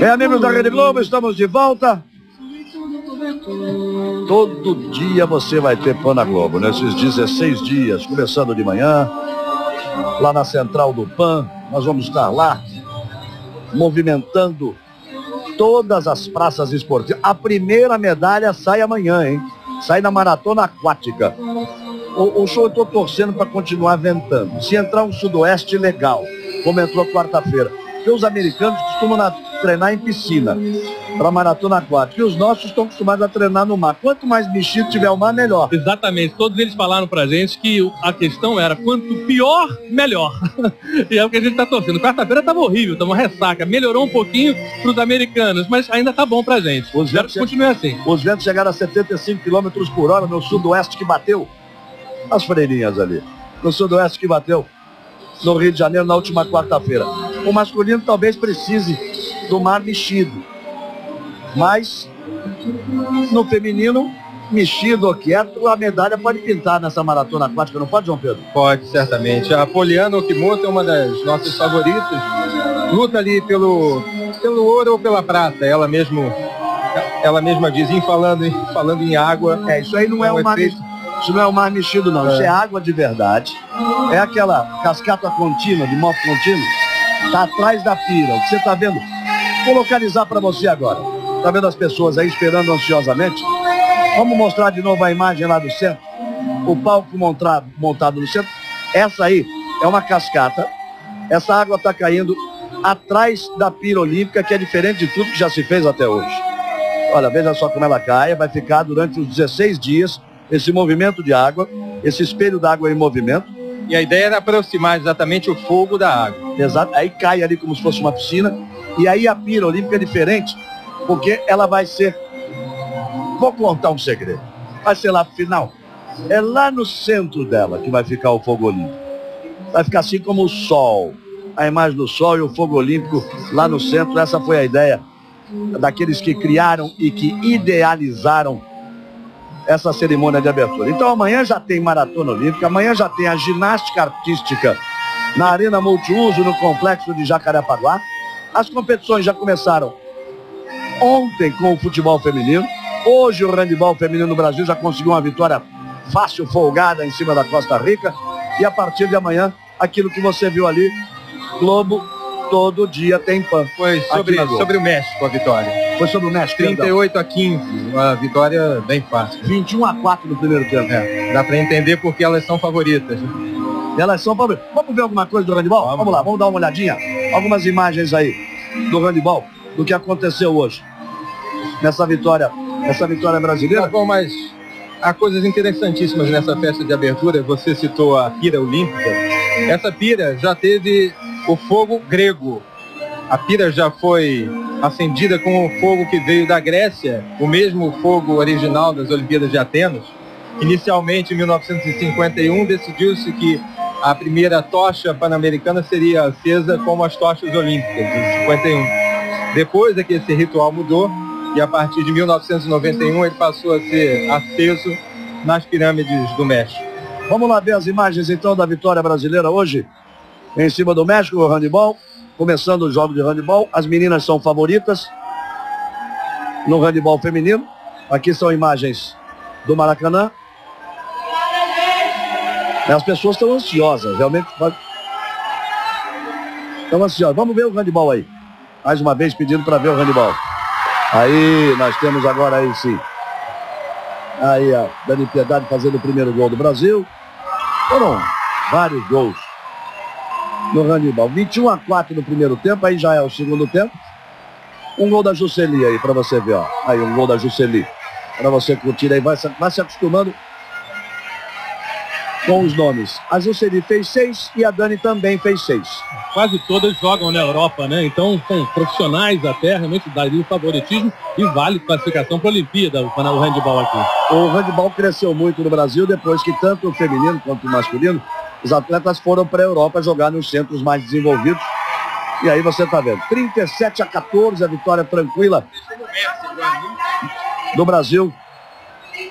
Bem, amigos da Rede Globo, estamos de volta. Todo dia você vai ter Pan na Globo, nesses 16 dias, começando de manhã, lá na Central do Pan. Nós vamos estar lá, movimentando todas as praças esportivas. A primeira medalha sai amanhã, hein? Sai na maratona aquática. O show eu estou torcendo para continuar ventando. Se entrar um sudoeste, legal, como entrou quarta-feira. Porque os americanos costumam treinar em piscina para maratona aquática. E os nossos estão acostumados a treinar no mar. Quanto mais mexido tiver o mar, melhor. Exatamente. Todos eles falaram pra gente que a questão era quanto pior, melhor. E é o que a gente tá torcendo. Quarta-feira tava horrível, tava uma ressaca. Melhorou um pouquinho pros americanos, mas ainda tá bom pra gente. Espero que continue assim. Os ventos chegaram a 75 km por hora no sudoeste que bateu. As freirinhas ali. No sudoeste que bateu no Rio de Janeiro na última quarta-feira. O masculino talvez precise do mar mexido. Mas no feminino, mexido ou quieto, a medalha pode pintar nessa maratona aquática, não pode, João Pedro? Pode, certamente. A Poliana Okimoto é uma das nossas favoritas. Luta ali pelo ouro ou pela prata. Ela mesma diz, falando em água. Isso aí não é o mar mexido. Isso não é o mar mexido, não. Isso é água de verdade. É aquela cascata contínua, de moto contínuo. Está atrás da pira. O que você está vendo? Vou localizar para você agora. Está vendo as pessoas aí esperando ansiosamente? Vamos mostrar de novo a imagem lá do centro. O palco montado no centro. Essa aí é uma cascata. Essa água está caindo atrás da pira olímpica, que é diferente de tudo que já se fez até hoje. Olha, veja só como ela cai. Vai ficar durante os 16 dias esse movimento de água, esse espelho d'água em movimento. E a ideia era aproximar exatamente o fogo da água. Exato. Aí cai ali como se fosse uma piscina. E aí a pira olímpica é diferente, porque ela vai ser... Vou contar um segredo. Vai ser lá pro final. É lá no centro dela que vai ficar o fogo olímpico. Vai ficar assim como o sol. A imagem do sol e o fogo olímpico lá no centro. Essa foi a ideia daqueles que criaram e que idealizaram essa cerimônia de abertura. Então amanhã já tem maratona olímpica, amanhã já tem a ginástica artística na Arena Multiuso, no complexo de Jacarepaguá. As competições já começaram ontem com o futebol feminino. Hoje o handebol feminino no Brasil já conseguiu uma vitória fácil, folgada em cima da Costa Rica. E a partir de amanhã, aquilo que você viu ali, Globo, todo dia tem Pan. Foi sobre o México a vitória. Foi sobre o México. 38-15, uma vitória bem fácil. 21-4 no primeiro tempo. Dá para entender porque elas são favoritas. Elas são favoritas. Vamos ver alguma coisa do handebol? Vamos lá, vamos dar uma olhadinha. Algumas imagens aí do handebol, do que aconteceu hoje. Nessa vitória brasileira. Bom, mas há coisas interessantíssimas nessa festa de abertura. Você citou a pira olímpica. Essa pira já teve o fogo grego. A pira já foi acendida com o fogo que veio da Grécia, o mesmo fogo original das Olimpíadas de Atenas. Inicialmente, em 1951, decidiu-se que a primeira tocha pan-americana seria acesa como as tochas olímpicas, em 51. Depois é que esse ritual mudou, e a partir de 1991 ele passou a ser aceso nas pirâmides do México. Vamos lá ver as imagens então da vitória brasileira hoje, em cima do México, o handebol. Começando o jogo de handebol, as meninas são favoritas no handebol feminino. Aqui são imagens do Maracanã. As pessoas estão ansiosas, realmente. Estão ansiosas. Vamos ver o handebol aí. Mais uma vez pedindo para ver o handebol. Aí, nós temos agora aí sim. Aí a Dani Piedade fazendo o primeiro gol do Brasil. Foram vários gols no handebol. 21-4 no primeiro tempo, aí já é o segundo tempo. Um gol da Jusceli aí para você ver, ó. Aí um gol da Jusceli. Para você curtir aí, vai se acostumando com os nomes. A Jusceli fez 6 e a Dani também fez 6. Quase todas jogam na Europa, né? Então são profissionais até, realmente daria o favoritismo e vale classificação para a Olimpíada, o handebol aqui. O handebol cresceu muito no Brasil depois que tanto o feminino quanto o masculino, os atletas foram para a Europa jogar nos centros mais desenvolvidos. E aí você está vendo, 37-14, a vitória tranquila do Brasil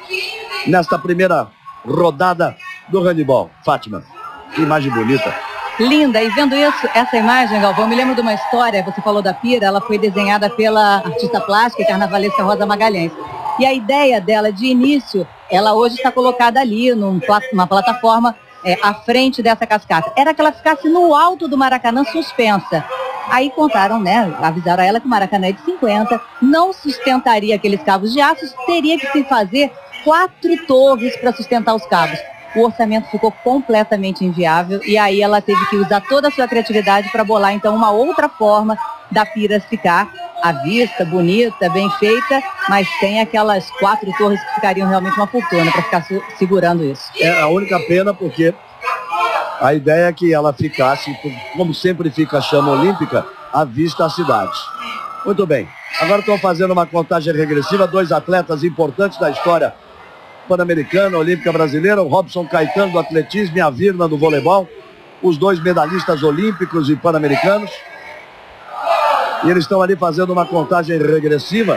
nesta primeira rodada do handebol. Fátima, que imagem bonita. Linda, e vendo isso, essa imagem, Galvão, me lembro de uma história, você falou da pira, ela foi desenhada pela artista plástica e carnavalesca Rosa Magalhães. E a ideia dela, de início, ela hoje está colocada ali, numa plataforma à frente dessa cascata. Era que ela ficasse no alto do Maracanã suspensa. Aí contaram, né, avisaram a ela que o Maracanã é de 50, não sustentaria aqueles cabos de aço, teria que se fazer 4 torres para sustentar os cabos. O orçamento ficou completamente inviável e aí ela teve que usar toda a sua criatividade para bolar então uma outra forma da pira ficar à vista, bonita, bem feita, mas tem aquelas 4 torres que ficariam realmente uma fortuna para ficar segurando isso. É a única pena porque a ideia é que ela ficasse, como sempre fica a chama olímpica, à vista da cidade. Muito bem. Agora estão fazendo uma contagem regressiva, 2 atletas importantes da história Pan-Americana, Olímpica Brasileira, o Robson Caetano do atletismo e a Virna do voleibol, os 2 medalhistas olímpicos e pan-americanos. E eles estão ali fazendo uma contagem regressiva,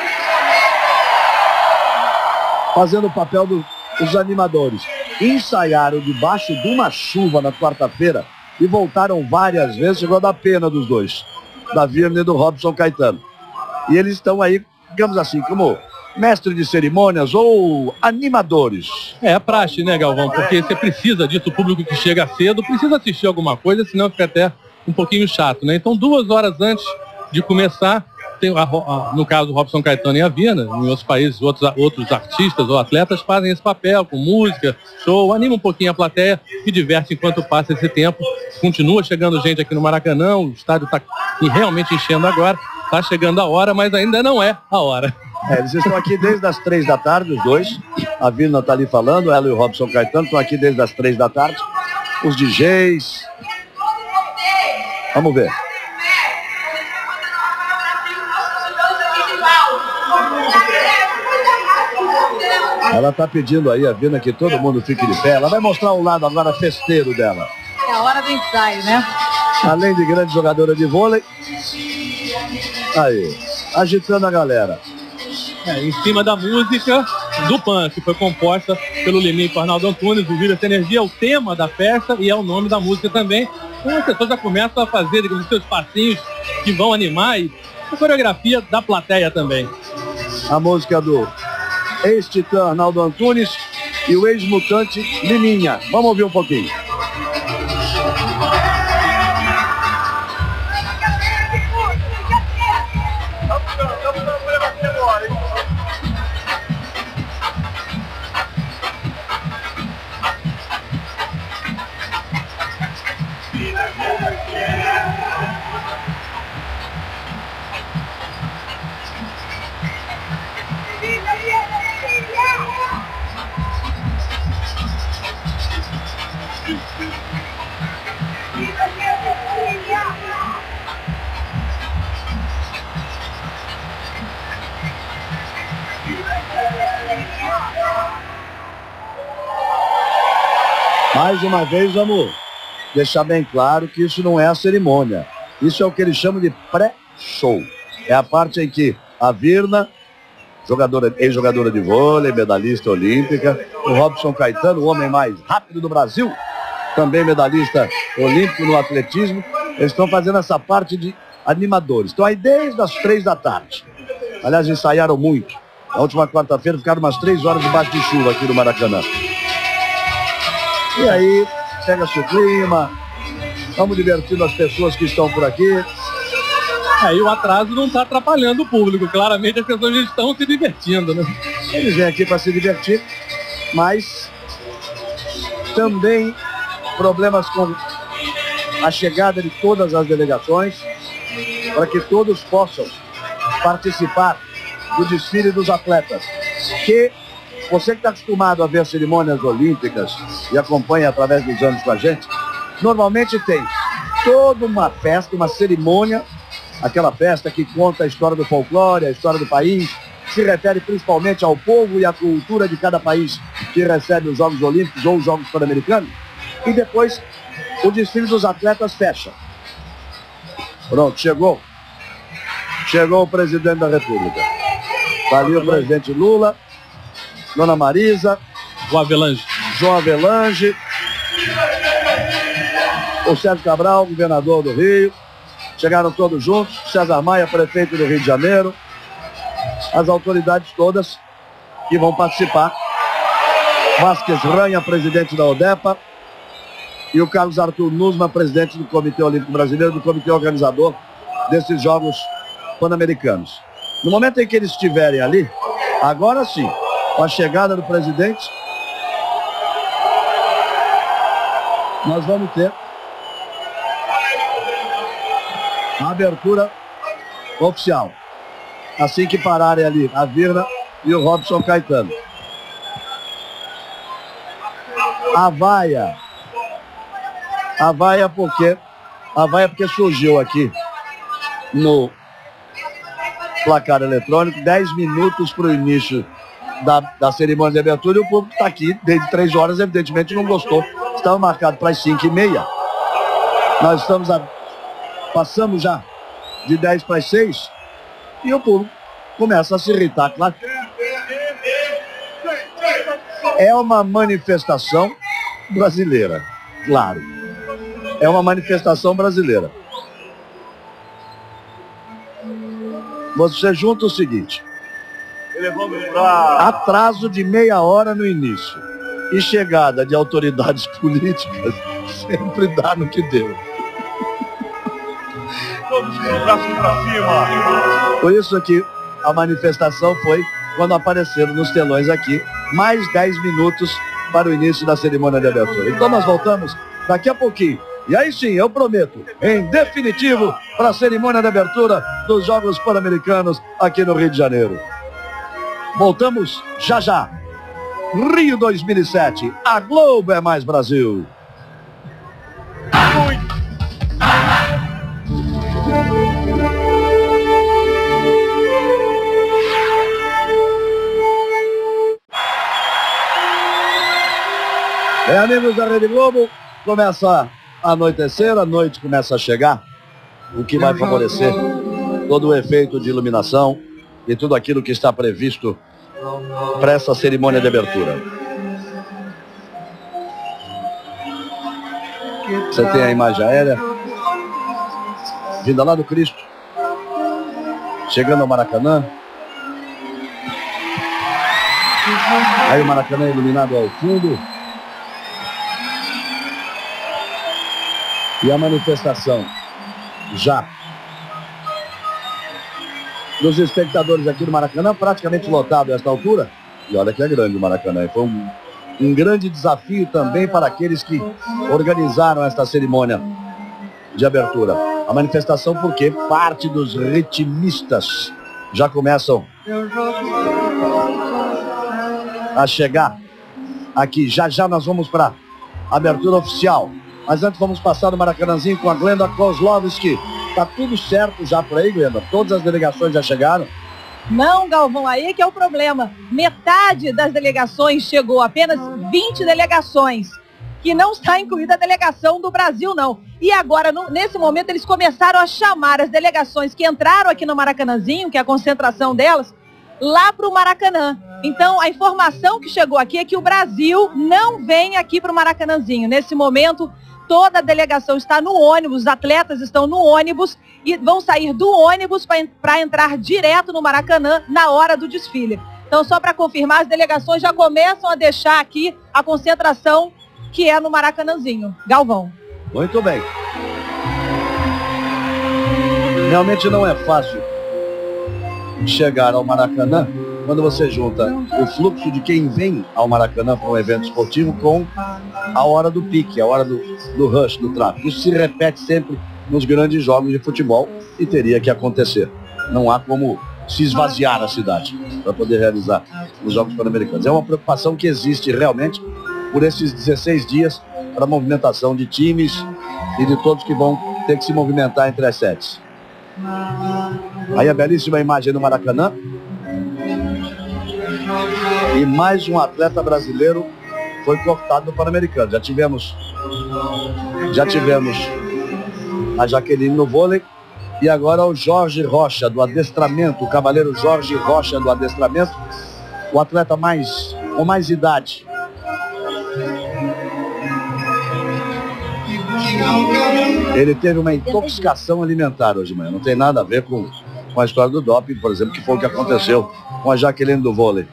fazendo o papel dos animadores. Ensaiaram debaixo de uma chuva na quarta-feira e voltaram várias vezes, chegou a dar pena dos dois, da Virna e do Robson Caetano. E eles estão aí, digamos assim, como mestre de cerimônias ou animadores. É praxe, né, Galvão? Porque você precisa disso, o público que chega cedo precisa assistir alguma coisa, senão fica até um pouquinho chato, né? Então 2 horas antes de começar, tem no caso o Robson Caetano e a Virna, em outros países, outros artistas ou atletas fazem esse papel com música, show, anima um pouquinho a plateia e diverte enquanto passa esse tempo. Continua chegando gente aqui no Maracanã, o estádio está realmente enchendo agora, está chegando a hora, mas ainda não é a hora. Eles estão aqui desde as 3 da tarde, os dois. A Virna está ali falando, ela e o Robson Caetano estão aqui desde as 3 da tarde. Os DJs. Vamos ver. Ela está pedindo aí, a Virna, que todo mundo fique de pé. Ela vai mostrar o lado agora festeiro dela. É a hora do ensaio, né? Além de grande jogadora de vôlei. Aí, agitando a galera. Em cima da música do Pan, que foi composta pelo Limico Arnaldo Antunes. O Viva Essa Energia é o tema da festa e é o nome da música também. Então as pessoas já começam a fazer, digamos, seus passinhos que vão animar e a coreografia da plateia também. A música do ex-titã Arnaldo Antunes e o ex-mutante Liminha. Vamos ouvir um pouquinho. Mais uma vez, vamos deixar bem claro que isso não é a cerimônia. Isso é o que eles chamam de pré-show. É a parte em que a Virna, ex-jogadora de vôlei, medalhista olímpica, o Robson Caetano, o homem mais rápido do Brasil, também medalhista olímpico no atletismo, eles estão fazendo essa parte de animadores. Estão aí desde as 3 da tarde. Aliás, ensaiaram muito. Na última quarta-feira ficaram umas 3 horas debaixo de chuva aqui no Maracanã. E aí, pega-se o clima, vamos divertindo as pessoas que estão por aqui. Aí o atraso não está atrapalhando o público, claramente as pessoas já estão se divertindo, né? Eles vêm aqui para se divertir, mas também problemas com a chegada de todas as delegações, para que todos possam participar do desfile dos atletas, que você que está acostumado a ver cerimônias olímpicas e acompanha através dos anos com a gente, normalmente tem toda uma festa, uma cerimônia, aquela festa que conta a história do folclore, a história do país, se refere principalmente ao povo e à cultura de cada país que recebe os Jogos Olímpicos ou os Jogos Pan-Americanos, e depois o desfile dos atletas fecha. Pronto, chegou o presidente da República. Está ali o presidente Lula, Dona Marisa, João Avelange. O Sérgio Cabral, governador do Rio. Chegaram todos juntos. César Maia, prefeito do Rio de Janeiro. As autoridades todas que vão participar. Vasquez Ranha, presidente da ODEPA. E o Carlos Arthur Nusma, presidente do Comitê Olímpico Brasileiro, do comitê organizador desses Jogos Pan-Americanos. No momento em que eles estiverem ali, agora sim, com a chegada do presidente, nós vamos ter a abertura oficial. Assim que pararem ali a Virna e o Robson Caetano. A vaia porque surgiu aqui no placar eletrônico 10 minutos para o início da cerimônia de abertura, e o público está aqui desde 3 horas, evidentemente não gostou. Estava marcado para as 5h30. Nós passamos já de 10 para as 6 e o público começa a se irritar, claro. É uma manifestação brasileira, claro. É uma manifestação brasileira. Você junta o seguinte: atraso de meia hora no início e chegada de autoridades políticas sempre dá no que deu. Todos com o braço pra cima. Por isso aqui a manifestação foi quando apareceram nos telões aqui mais 10 minutos para o início da cerimônia de abertura. Então nós voltamos daqui a pouquinho. E aí sim, eu prometo, em definitivo, para a cerimônia de abertura dos Jogos Pan-Americanos aqui no Rio de Janeiro. Voltamos já já. Rio 2007, a Globo é mais Brasil. Amigos da Rede Globo, começa a anoitecer, a noite começa a chegar, o que vai favorecer todo o efeito de iluminação e tudo aquilo que está previsto para essa cerimônia de abertura. Você tem a imagem aérea vinda lá do Cristo, chegando ao Maracanã. Aí o Maracanã iluminado ao fundo. E a manifestação já dos espectadores aqui do Maracanã, praticamente lotado a esta altura. E olha que é grande o Maracanã. Foi um grande desafio também para aqueles que organizaram esta cerimônia de abertura. A manifestação porque parte dos ritmistas já começam a chegar aqui. Já já nós vamos para a abertura oficial. Mas antes vamos passar no Maracanãzinho com a Glenda Kozlovski. Tá tudo certo já por aí, Glenda? Todas as delegações já chegaram? Não, Galvão, aí que é o problema. Metade das delegações chegou, apenas 20 delegações, que não está incluída a delegação do Brasil, não. E agora, nesse momento, eles começaram a chamar as delegações que entraram aqui no Maracanãzinho, que é a concentração delas, lá para o Maracanã. Então, a informação que chegou aqui é que o Brasil não vem aqui para o Maracanãzinho. Nesse momento, toda a delegação está no ônibus, os atletas estão no ônibus e vão sair do ônibus para entrar direto no Maracanã na hora do desfile. Então, só para confirmar, as delegações já começam a deixar aqui a concentração que é no Maracanãzinho. Galvão. Muito bem. Realmente não é fácil chegar ao Maracanã quando você junta o fluxo de quem vem ao Maracanã para um evento esportivo com a hora do pique, a hora do rush, do tráfego. Isso se repete sempre nos grandes jogos de futebol e teria que acontecer. Não há como se esvaziar a cidade para poder realizar os Jogos Pan-Americanos. É uma preocupação que existe realmente por esses 16 dias para a movimentação de times e de todos que vão ter que se movimentar entre as sedes. Aí a belíssima imagem do Maracanã. E mais um atleta brasileiro foi cortado no Pan-Americano. Já tivemos a Jaqueline no vôlei. E agora o Jorge Rocha do adestramento, o cavaleiro Jorge Rocha do adestramento, o atleta com mais idade. Ele teve uma intoxicação alimentar hoje de manhã. Não tem nada a ver com a história do doping, por exemplo, que foi o que aconteceu com a Jaqueline do vôlei.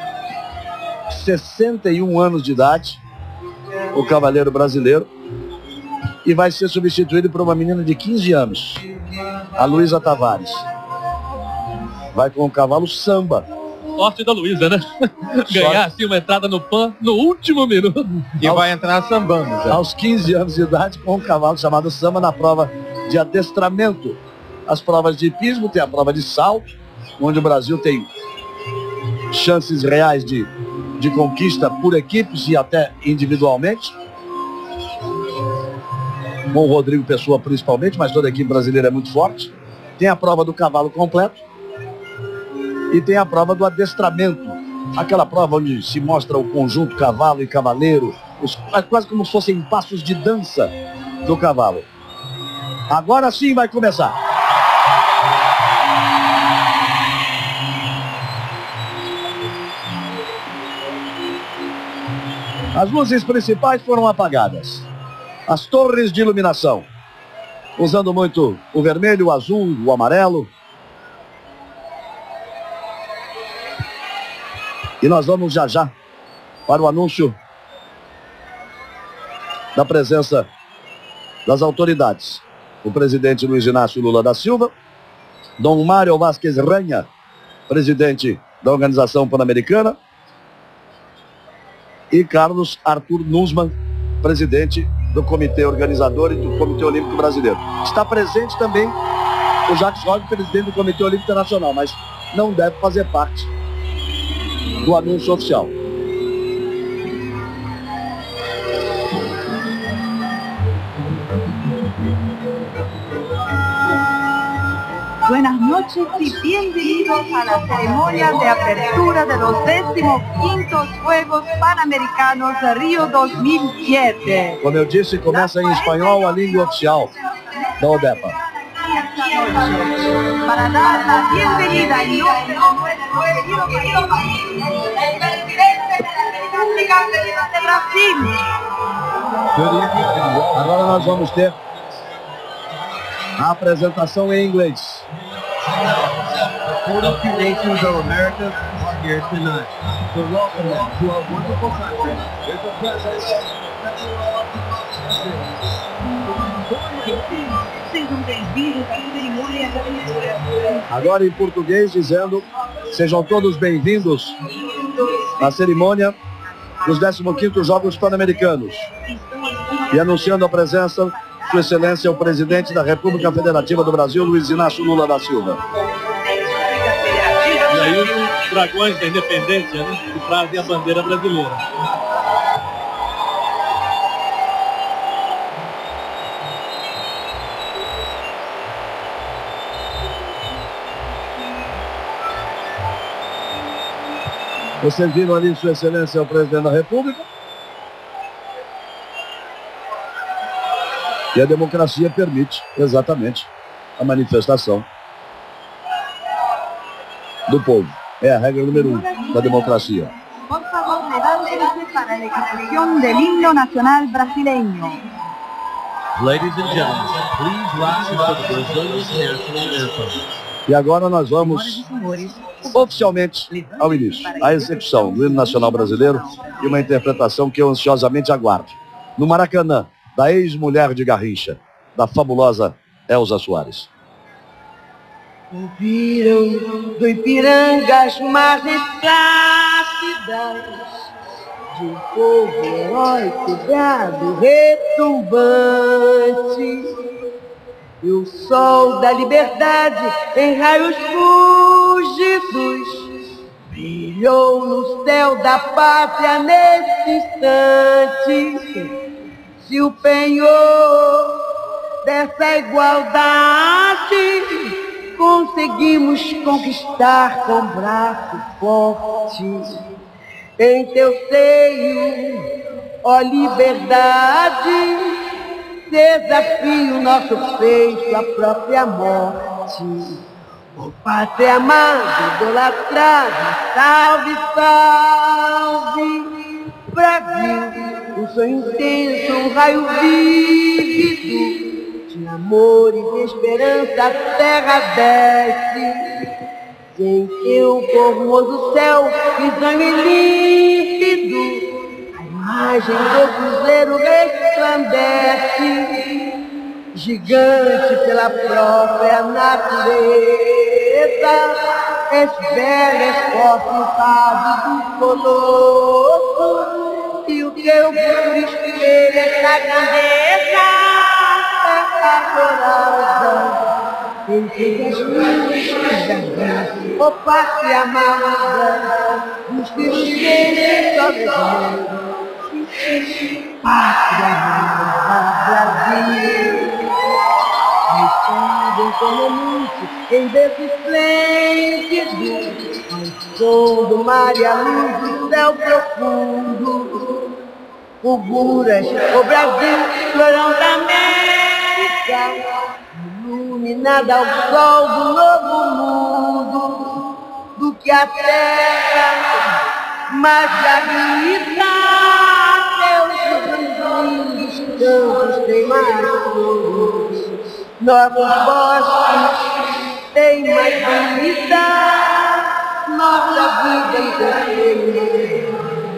61 anos de idade, o cavaleiro brasileiro, e vai ser substituído por uma menina de 15 anos, a Luísa Tavares. Vai com o cavalo samba. Sorte da Luísa, né? Ganhar assim uma entrada no PAN no último minuto. E vai entrar sambando já. Aos 15 anos de idade, com um cavalo chamado samba na prova de adestramento. As provas de hipismo, tem a prova de salto, onde o Brasil tem chances reais de conquista por equipes e até individualmente. Com o Rodrigo Pessoa principalmente, mas toda a equipe brasileira é muito forte. Tem a prova do cavalo completo. E tem a prova do adestramento. Aquela prova onde se mostra o conjunto cavalo e cavaleiro, quase como se fossem passos de dança do cavalo. Agora sim vai começar. As luzes principais foram apagadas. As torres de iluminação, usando muito o vermelho, o azul, o amarelo. E nós vamos já já para o anúncio da presença das autoridades. O presidente Luiz Inácio Lula da Silva, Dom Mário Vázquez Ranha, presidente da Organização Pan-Americana, e Carlos Arthur Nussmann, presidente do Comitê Organizador e do Comitê Olímpico Brasileiro. Está presente também o Jacques Rogge, presidente do Comitê Olímpico Internacional, mas não deve fazer parte do anúncio oficial. Buenas noches y bienvenidos a la ceremonia de apertura de los 15º Juegos Pan-Americanos de Rio 2007. Como eu disse, começa em espanhol, a língua oficial da ODEPA. Para dar la bienvenida en nombre de nuestro querido país, el presidente de la República de Brasil. Agora nós vamos ter a apresentação em inglês. 42 nations of America are here tonight. So welcome them to our wonderful country. With the presence Sejam bem-vindos à cerimônia de abertura. Agora em português dizendo, sejam todos bem-vindos à cerimônia dos 15º Jogos Pan-Americanos. E anunciando a presença, Sua Excelência, o Presidente da República Federativa do Brasil, Luiz Inácio Lula da Silva. E aí os dragões da independência, né, que trazem a bandeira brasileira. Vocês viram ali, Sua Excelência, o Presidente da República. E a democracia permite, exatamente, a manifestação do povo. É a regra número 1 da democracia. Por favor, levántese para la ejecución del himno nacional brasileño. Ladies and gentlemen, please rise for the Brazilian national anthem. E agora nós vamos oficialmente ao início, a execução do hino nacional brasileiro e uma interpretação que eu ansiosamente aguardo. No Maracanã, da ex-mulher de Garrincha, da fabulosa Elza Soares. Ouviram do Ipiranga as margens plácidas de um povo heróico, brado, retumbante. E o sol da liberdade em raios fúlgidos brilhou no céu da pátria nesse instante. Se o penhor dessa igualdade conseguimos conquistar com braço forte. Em teu seio, ó liberdade, desafio nosso peito à própria morte. Ó pátria amada, idolatrada, salve, salve, Brasil, um sonho intenso, um raio vivo líquido de amor e de esperança a terra desce. Sem teu formoso céu, pisando e límpido, a imagem do cruzeiro resplandece, gigante pela própria natureza, és bela, és forte, sabe do colosso, e o teu puro espelho, essa grandeza adorada. Entre as luzes da ó pátria amada, dos filhos deles só pátria amada, Brasil. Vestido eternamente em berço esplêndido, ao som do mar e a luz do céu profundo, fulguras o Brasil, florão da América, iluminada ao sol do novo mundo, do que a terra mais habita, seus lindos campos têm mais flores, novos bosques têm mais vida, nossa vida em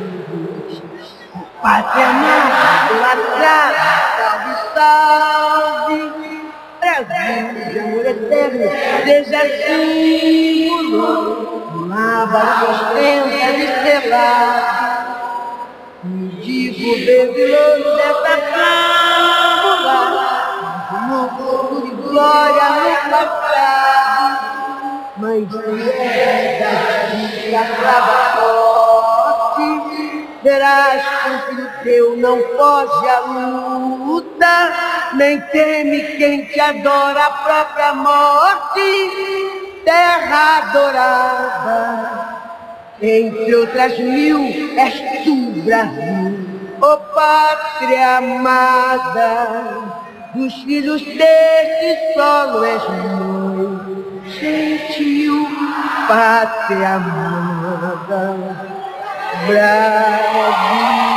pátria amada, idolatrada, salve, salve. Brasil de amor eterno, seja símbolo, lava sustenta estrelado, me digo bebeloso dessa flâmula, no futuro de glória no passado, mãe fiel da trava forte, verás que o filho teu não foge à luta, nem teme quem te adora a própria morte, terra adorada. Entre outras mil, és tu, Brasil, ó pátria amada, dos filhos deste solo és mãe, gentil, pátria amada, Brasil.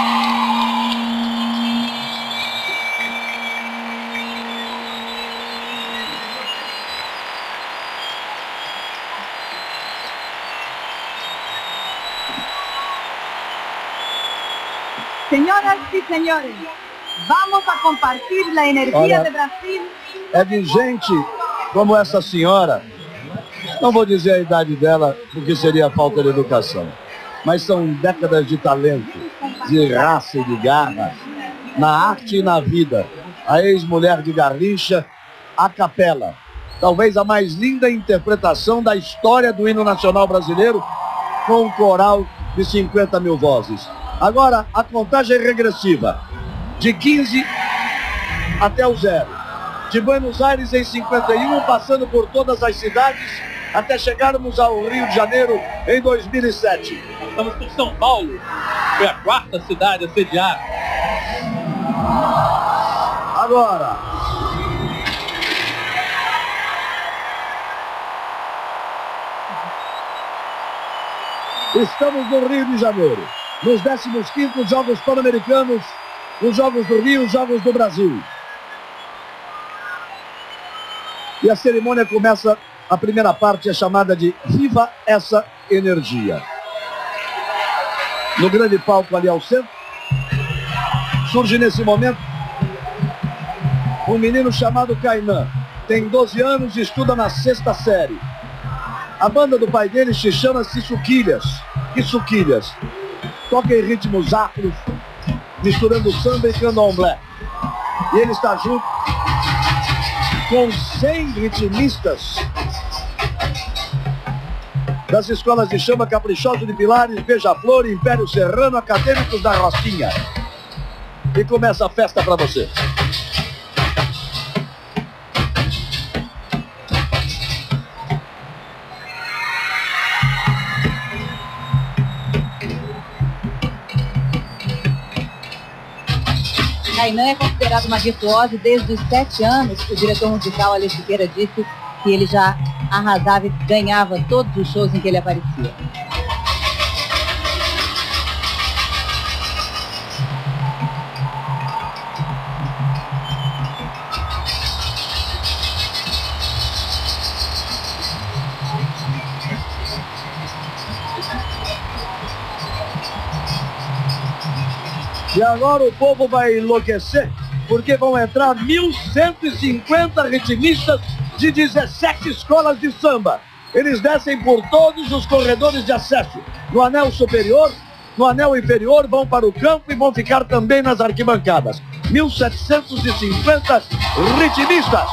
Señoras y señores, vamos a compartir la energía de Brasil. É de gente como essa senhora, não vou dizer a idade dela, porque seria falta de educação, mas são décadas de talento, de raça e de garra, na arte e na vida. A ex-mulher de Garrincha, a capela. Talvez a mais linda interpretação da história do hino nacional brasileiro, com um coral de 50 mil vozes. Agora, a contagem é regressiva, de 15 até o 0. De Buenos Aires em 51, passando por todas as cidades, até chegarmos ao Rio de Janeiro em 2007. Estamos por São Paulo, foi a 4ª cidade a sediar. Agora, estamos no Rio de Janeiro, nos 15º Jogos Pan-Americanos, os Jogos do Rio, os Jogos do Brasil. E a cerimônia começa, a primeira parte é chamada de Viva essa Energia. No grande palco ali ao centro, surge nesse momento um menino chamado Kainan. Tem 12 anos e estuda na 6ª série. A banda do pai dele se chama-se Suquilhas. Que Suquilhas? Toca em ritmos afros, misturando samba e candomblé. E ele está junto com 100 ritmistas das escolas de chama Caprichoso de Pilares, Beija-Flor, Império Serrano, Acadêmicos da Rocinha. E começa a festa para você. Kainan é considerado uma virtuosa e desde os 7 anos o diretor musical Alê Siqueira disse que ele já arrasava e ganhava todos os shows em que ele aparecia. E agora o povo vai enlouquecer, porque vão entrar 1.150 ritmistas de 17 escolas de samba. Eles descem por todos os corredores de acesso. No anel superior, no anel inferior, vão para o campo e vão ficar também nas arquibancadas. 1.750 ritmistas.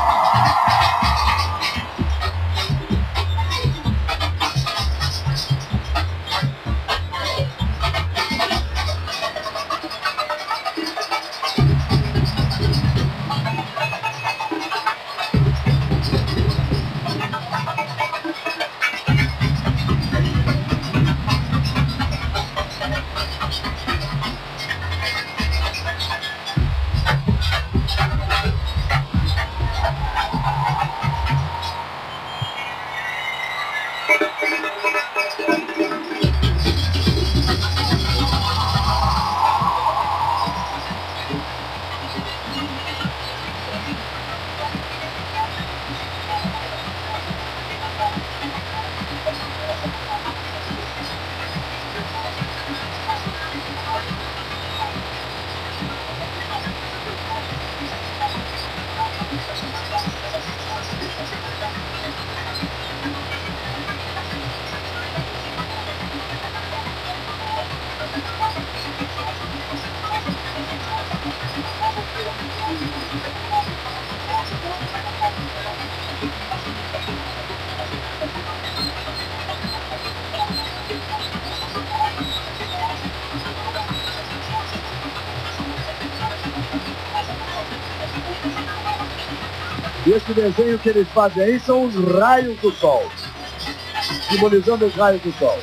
E esse desenho que eles fazem aí são os raios do sol, simbolizando os raios do sol.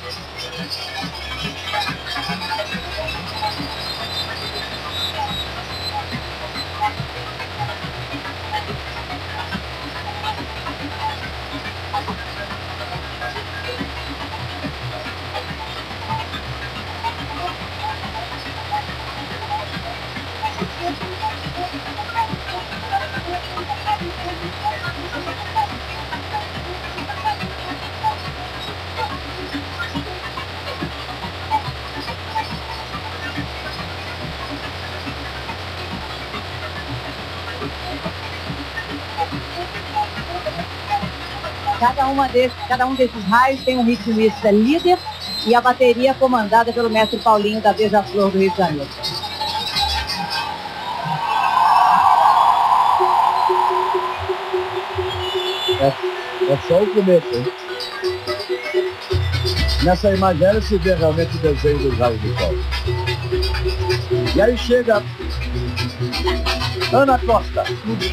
Cada um desses raios tem um ritmista líder e a bateria comandada pelo mestre Paulinho da Beija-Flor do Rio de Janeiro. É só o começo, hein? Nessa imagem se vê realmente o desenho dos raios do sol. E aí chega Ana Costa.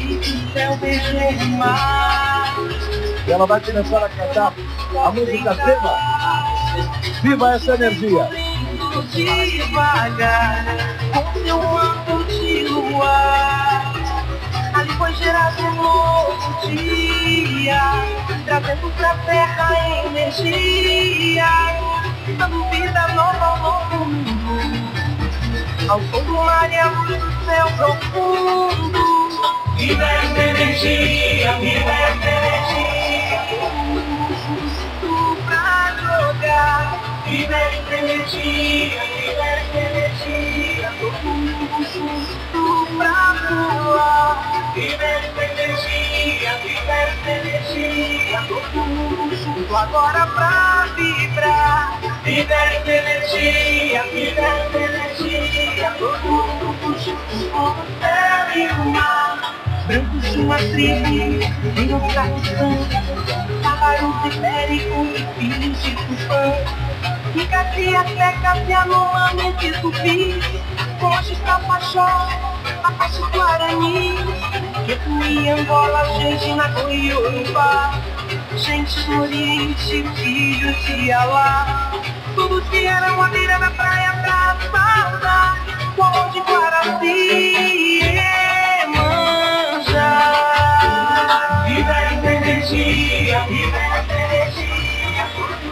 E ela vai começar a cantar a música tema. Viva essa energia! Devagar, com seu manto de luar, ali foi gerado um novo dia, trazendo pra terra energia, dando vida nova ao novo mundo, ao som do mar e à luz do céu profundo. Viva essa energia, viva essa energia, tudo pra jogar. Viva essa energia, viva essa energia, todo mundo junto pra voar. Viva essa energia, viva essa energia, todo mundo junto agora pra vibrar. Viva essa energia, viva essa energia, todo mundo junto com o céu e o mar. Brancos de uma tribo, em um carro pájaros ibéricos e filhos de tupã. E Cacia, Cásia, Lomami de Tupi, Conchas, Tapachó, Apache, Guarani, Quetuí, Angola, gente na Goiôba, gente do Oriente, filhos de Alá. Todos vieram à beira da praia pra saudar, Polo de Guaraci, Iemanjá. Viva essa energia, viva essa energia,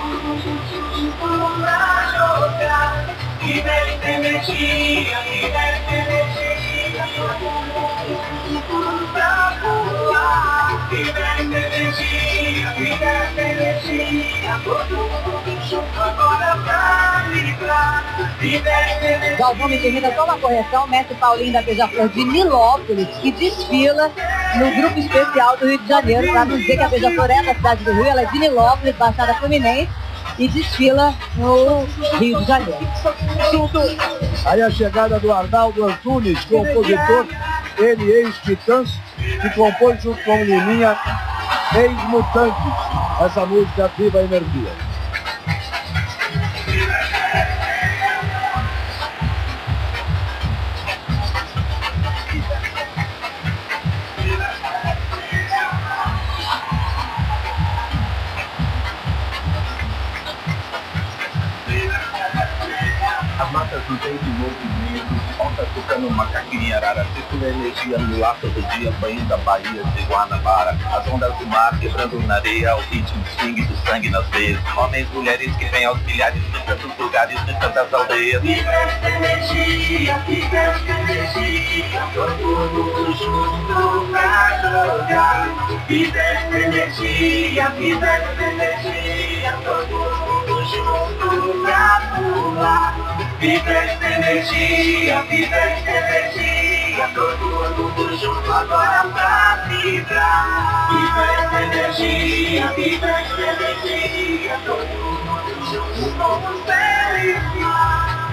pra jogar. Viva essa energia, viva essa energia, pra voar. Viva essa energia, viva essa energia, todo mundo junto agora pra vibrar. Galvão, me permita só uma correção. Mestre Paulinho da Beija-Flor de Nilópolis, que desfila no grupo especial do Rio de Janeiro, para não dizer que a Beija-Flor é da cidade do Rio, ela é de Nilópolis, Baixada Fluminense, e desfila no Rio de Janeiro. Aí a chegada do Arnaldo Antunes, compositor, ele ex-Titãs, que compôs junto com o Liminha, ex-Mutantes, essa música Viva a Energia. As matas não têm de movimento, falta tocando macaquinha arara, circula energia no ar todo dia, banho da Bahia de Guanabara, as ondas do mar quebrando na areia, o ritmo swing do sangue nas veias, homens, mulheres que vêm aos milhares de tantos lugares, de tantas aldeias. Viva essa energia, todo mundo junto pra jogar. Viva essa energia, todo mundo junto pra pular. Viva essa energia, todo mundo junto agora pra vibrar. Viva essa energia, todo mundo junto, vamos celebrar.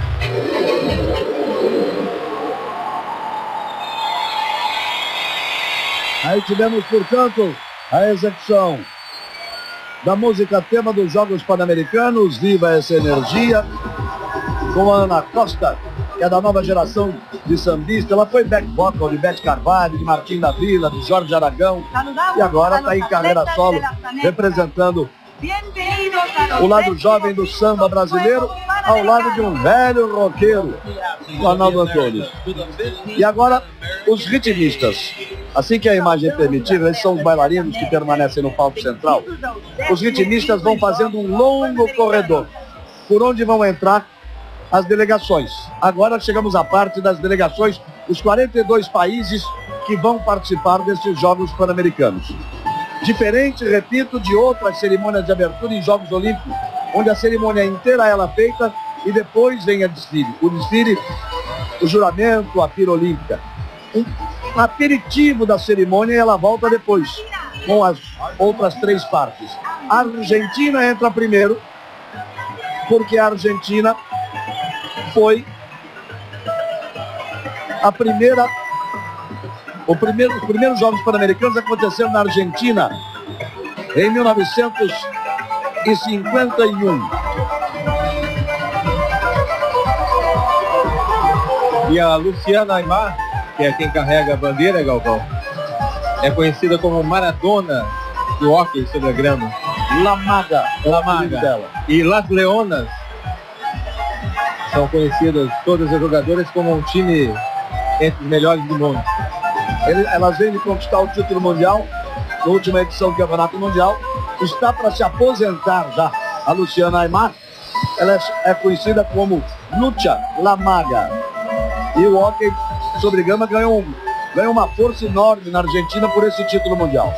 Aí tivemos, portanto, a execução da música tema dos Jogos Pan-Americanos, Viva essa Energia, com a Ana Costa, que é da nova geração de sambista. Ela foi back vocal de Bete Carvalho, de Martim da Vila, de Jorge Aragão, e agora está em carreira solo, representando o lado jovem do samba brasileiro, ao lado de um velho roqueiro, o Arnaldo Antunes. E agora, os ritmistas. Assim que a imagem permitir, eles são os bailarinos que permanecem no palco central. Os ritmistas vão fazendo um longo corredor, por onde vão entrar as delegações. Agora chegamos à parte das delegações, os 42 países que vão participar desses Jogos Pan-Americanos. Diferente, repito, de outras cerimônias de abertura em Jogos Olímpicos, onde a cerimônia inteira ela é feita e depois vem a desfile. O desfile, o juramento, a pira olímpica. Um aperitivo da cerimônia e ela volta depois, com as outras três partes. A Argentina entra primeiro, porque a Argentina foi a primeira... Os primeiros Jogos Pan-Americanos aconteceram na Argentina em 1951. E a Luciana Aymar, que é quem carrega a bandeira, Galvão, é conhecida como Maradona do hóquei sobre a grama. La Maga. Dela. E Las Leonas são conhecidas, todas as jogadoras, como um time entre os melhores do mundo. Elas vêm de conquistar o título mundial, na última edição do Campeonato Mundial. Está para se aposentar já a Luciana Aymar. Ela é conhecida como Lucha La Maga. E o hóquei sobre grama ganhou uma força enorme na Argentina por esse título mundial.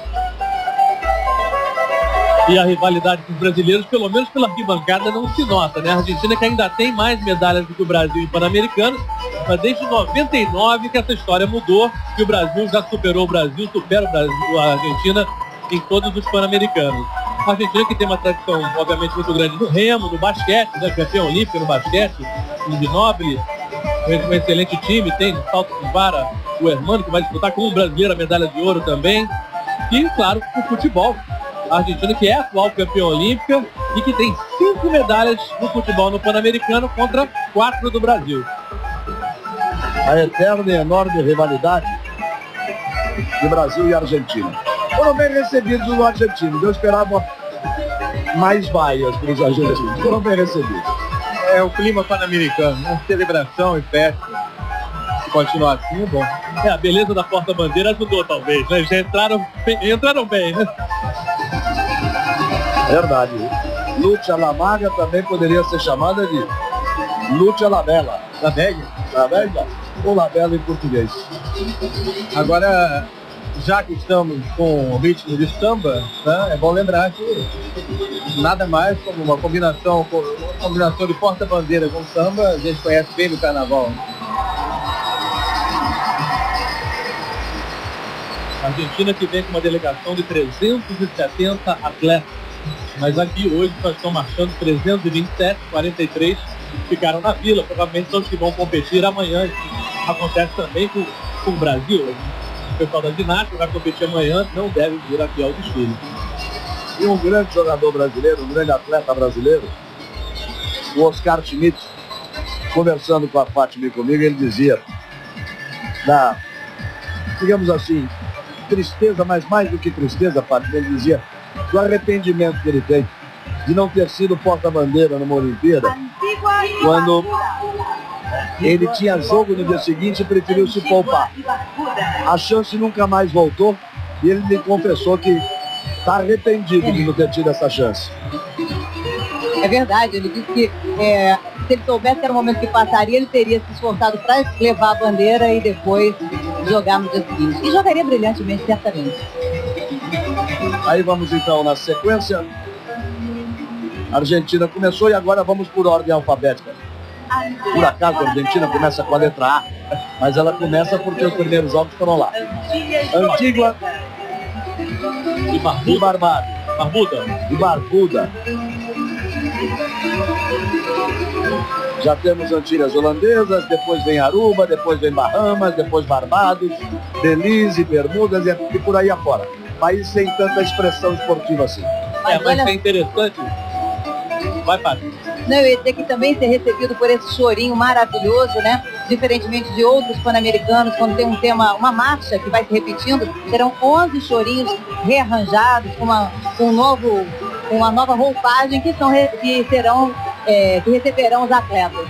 E a rivalidade com os brasileiros, pelo menos pela arquibancada, não se nota, né? A Argentina que ainda tem mais medalhas do que o Brasil em Pan-Americanos, mas desde 99 que essa história mudou, que o Brasil já superou o Brasil, supera a Argentina em todos os Pan-Americanos. A Argentina que tem uma tradição, obviamente, muito grande no remo, no basquete, né? Campeão olímpico no basquete, no Ginóbili, um excelente time, tem de salto com vara o Hermano, que vai disputar com um brasileiro a medalha de ouro também. E, claro, o futebol. A Argentina que é a atual campeã olímpica e que tem 5 medalhas no futebol no Pan-Americano contra 4 do Brasil. A eterna e enorme rivalidade de Brasil e Argentina. Foram bem recebidos os argentinos. Eu esperava mais vaias para os argentinos. Foram bem recebidos. É o clima pan-americano, uma celebração e festa. Se continuar assim, é bom. A beleza da porta-bandeira ajudou, talvez, né? Já entraram bem, né? Verdade. Lucha La Maga também poderia ser chamada de Lucha La Bella. La Bella? La Bella ou La Bella em português. Agora, já que estamos com o ritmo de samba, né, é bom lembrar que nada mais como uma combinação de porta-bandeira com samba, a gente conhece bem do carnaval. A Argentina que vem com uma delegação de 370 atletas. Mas aqui hoje só estão marchando 327, 43 ficaram na vila. Provavelmente são os que vão competir amanhã. Isso acontece também com o Brasil. O pessoal da ginástica vai competir amanhã, não deve vir aqui ao desfile. E um grande jogador brasileiro, um grande atleta brasileiro, o Oscar Schmidt, conversando com a Fátima e comigo, ele dizia, digamos assim, tristeza, mas mais do que tristeza, Fátima, ele dizia do arrependimento que ele tem de não ter sido porta-bandeira numa Olimpíada, quando ele tinha jogo no dia seguinte e preferiu se poupar. A chance nunca mais voltou e ele me confessou que está arrependido de não ter tido essa chance. É verdade, ele disse que se ele soubesse que era o momento que passaria, ele teria se esforçado para levar a bandeira e depois jogar no dia seguinte. E jogaria brilhantemente, certamente. Aí vamos então na sequência. A Argentina começou e agora vamos por ordem alfabética. Por acaso a Argentina começa com a letra A, mas ela começa porque os primeiros jogos foram lá. Antigua e Barbuda. Já temos Antilhas Holandesas, depois vem Aruba, depois vem Bahamas, depois Barbados, Belize, Bermudas e por aí afora. País sem tanta expressão esportiva assim. Mas é interessante. Vai, Fábio. Não, eu ia dizer que também ser recebido por esse chorinho maravilhoso, né? Diferentemente de outros pan-americanos, quando tem um tema, uma marcha que vai se repetindo, serão 11 chorinhos rearranjados com uma nova roupagem que receberão os atletas.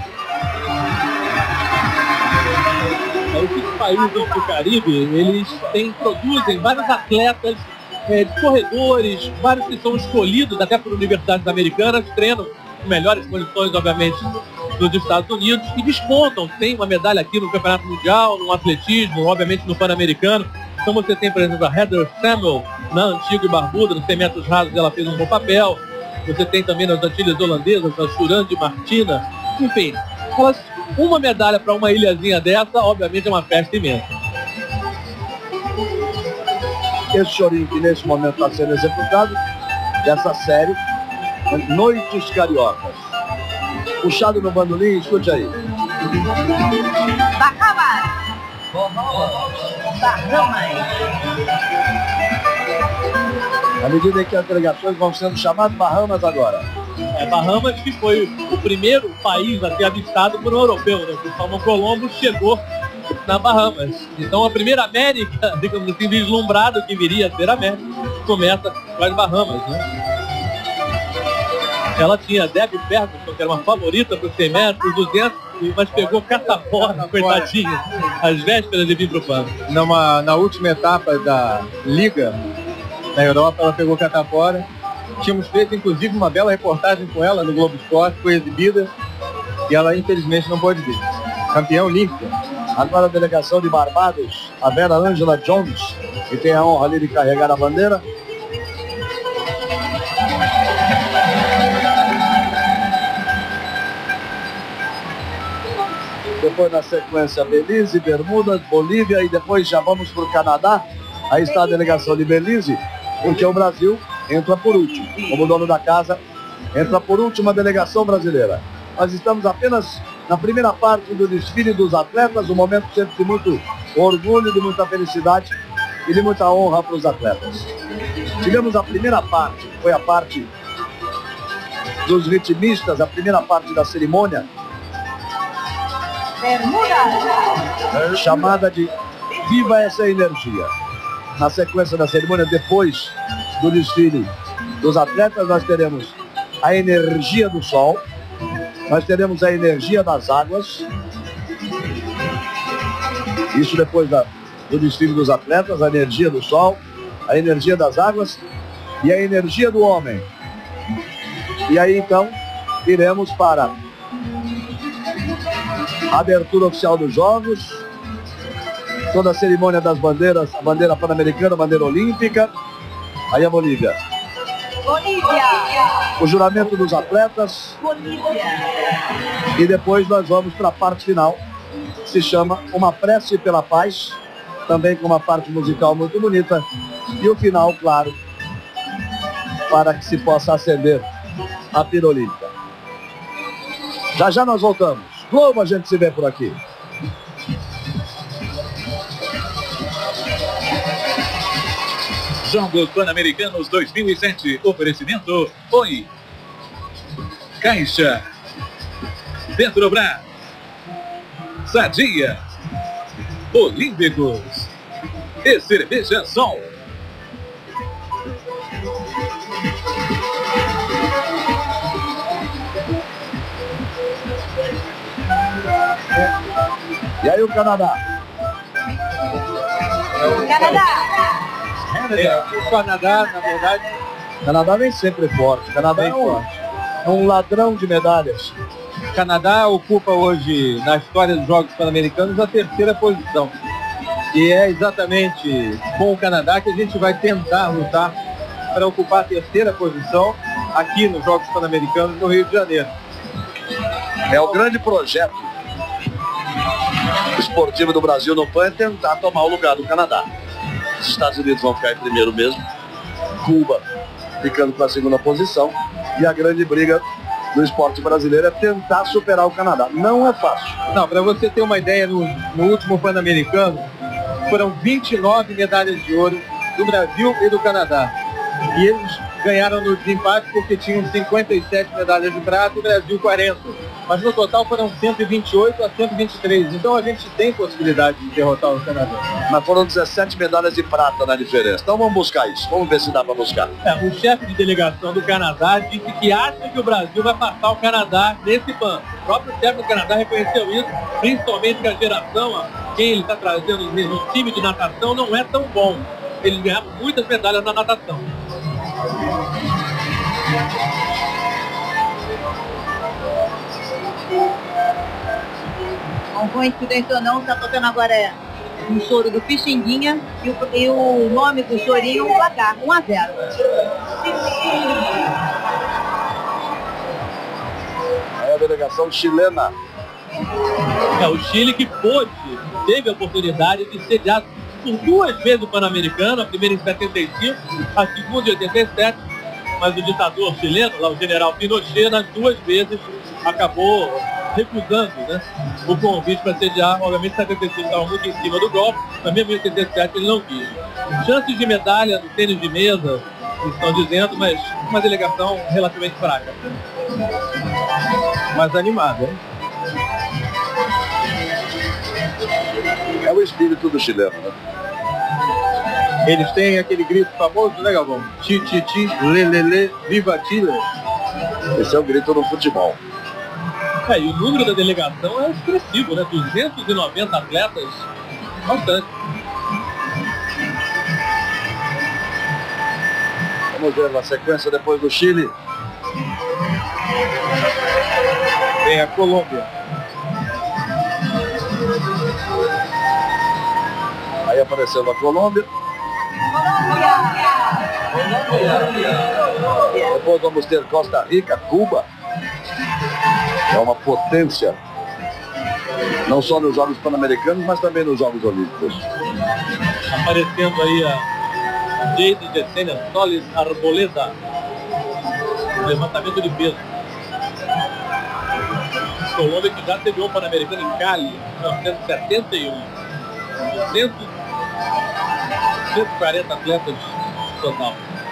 Esses países do Caribe, eles produzem vários atletas de corredores, vários que são escolhidos até por universidades americanas, treinam com melhores condições, obviamente, dos Estados Unidos e despontam. Tem uma medalha aqui no Campeonato Mundial, no atletismo, obviamente no Pan-Americano. Então você tem, por exemplo, a Heather Samuel, na Antigua e Barbuda, nos 100 metros rasos ela fez um bom papel. Você tem também nas Antilhas Holandesas, a Churande Martina. Enfim, uma medalha para uma ilhazinha dessa, obviamente é uma festa imensa. Esse chorinho que nesse momento está sendo executado, dessa série, Noites Cariocas. Puxado no bandolim, escute aí. Bahamas. À medida em que as delegações vão sendo chamadas, Bahamas agora. Bahamas que foi o primeiro país a ser avistado por um europeu, né? O Cristóvão Colombo chegou na Bahamas. Então a primeira América, digamos assim, vislumbrado que viria a ser a América, começa com as Bahamas, né? Ela tinha Debbie Ferguson, que era uma favorita para os 100 metros, 200, mas pegou catapora, coitadinha, às vésperas de vir para o pano. Na última etapa da Liga, na Europa, ela pegou catapora. Tínhamos feito, inclusive, uma bela reportagem com ela no Globo Esporte, foi exibida, e ela, infelizmente, não pôde vir. Campeã olímpica. Agora a delegação de Barbados, a Vera Angela Jones, que tem a honra ali de carregar a bandeira. Depois na sequência Belize, Bermudas, Bolívia e depois já vamos para o Canadá. Aí está a delegação de Belize, porque o Brasil entra por último. Como dono da casa, entra por último a delegação brasileira. Nós estamos apenas na primeira parte do desfile dos atletas, um momento sempre de muito orgulho, de muita felicidade e de muita honra para os atletas. Tivemos a primeira parte, que foi a parte dos ritmistas, a primeira parte da cerimônia, chamada de Viva essa energia. Na sequência da cerimônia, depois do desfile dos atletas, nós teremos a energia do sol, nós teremos a energia das águas, isso depois do desfile dos atletas, a energia do sol, a energia das águas e a energia do homem. E aí então iremos para a abertura oficial dos Jogos, toda a cerimônia das bandeiras, a bandeira pan-americana, a bandeira olímpica. Aí a Bolívia. Bolívia. O juramento dos atletas. Bolívia. E depois nós vamos para a parte final, que se chama Uma Prece pela Paz, também com uma parte musical muito bonita. E o final, claro, para que se possa acender a pira olímpica. Já já nós voltamos. Globo, a gente se vê por aqui. Jogos Pan-Americanos 2007. Oferecimento Oi. Caixa. Petrobras. Sadia. Olímpicos. E Cerveja Sol. E aí o Canadá? Canadá. O Canadá, na verdade... O Canadá vem sempre forte. O Canadá é um ladrão de medalhas. O Canadá ocupa hoje, na história dos Jogos Pan-Americanos, a terceira posição. E é exatamente com o Canadá que a gente vai tentar lutar para ocupar a terceira posição aqui nos Jogos Pan-Americanos no Rio de Janeiro. É o grande projeto esportivo do Brasil no PAN, é tentar tomar o lugar do Canadá. Os Estados Unidos vão ficar em primeiro mesmo, Cuba ficando com a segunda posição, e a grande briga do esporte brasileiro é tentar superar o Canadá. Não é fácil. Não, para você ter uma ideia, no último Pan-Americano foram 29 medalhas de ouro do Brasil e do Canadá. E eles ganharam no desempate porque tinham 57 medalhas de prata e o Brasil 40. Mas no total foram 128 a 123. Então a gente tem possibilidade de derrotar o Canadá. Mas foram 17 medalhas de prata na diferença. Então vamos buscar isso. Vamos ver se dá para buscar. O chefe de delegação do Canadá disse que acha que o Brasil vai passar o Canadá nesse PAN. O próprio chefe do Canadá reconheceu isso, principalmente que a geração, quem ele está trazendo no time de natação, não é tão bom. Eles ganharam muitas medalhas na natação. Com coincidência ou não, está tocando agora um choro do Pixinguinha e o nome do chorinho, o placar, 1-0. É a delegação chilena. O Chile que teve a oportunidade de sediar por 2 vezes o Pan-Americano, a primeira em 75, a segunda em 87, mas o ditador chileno, lá o general Pinochet, nas 2 vezes acabou recusando, né, o convite para sediar. Obviamente, em 75 estava muito em cima do golpe, mas mesmo em 87 ele não quis. Chances de medalha no tênis de mesa, estão dizendo, mas uma delegação relativamente fraca. Mas animada, hein? É o espírito do chileno, né? Eles têm aquele grito famoso, né, Galvão? Ti, ti, ti, lê, lê, lê, viva Chile. Esse é o grito no futebol. E o número da delegação é expressivo, né? 290 atletas, bastante. Vamos ver na sequência depois do Chile. Vem a Colômbia. Aí aparecendo a Colômbia. Depois vamos ter Costa Rica, Cuba. É uma potência. Não só nos Jogos Pan-Americanos, mas também nos Jogos Olímpicos. Aparecendo aí a Jade Yesenia Solis Arboleda. Levantamento de peso. Colômbia que já teve um Pan-Americano em Cali, em 1971. 140 atletas total.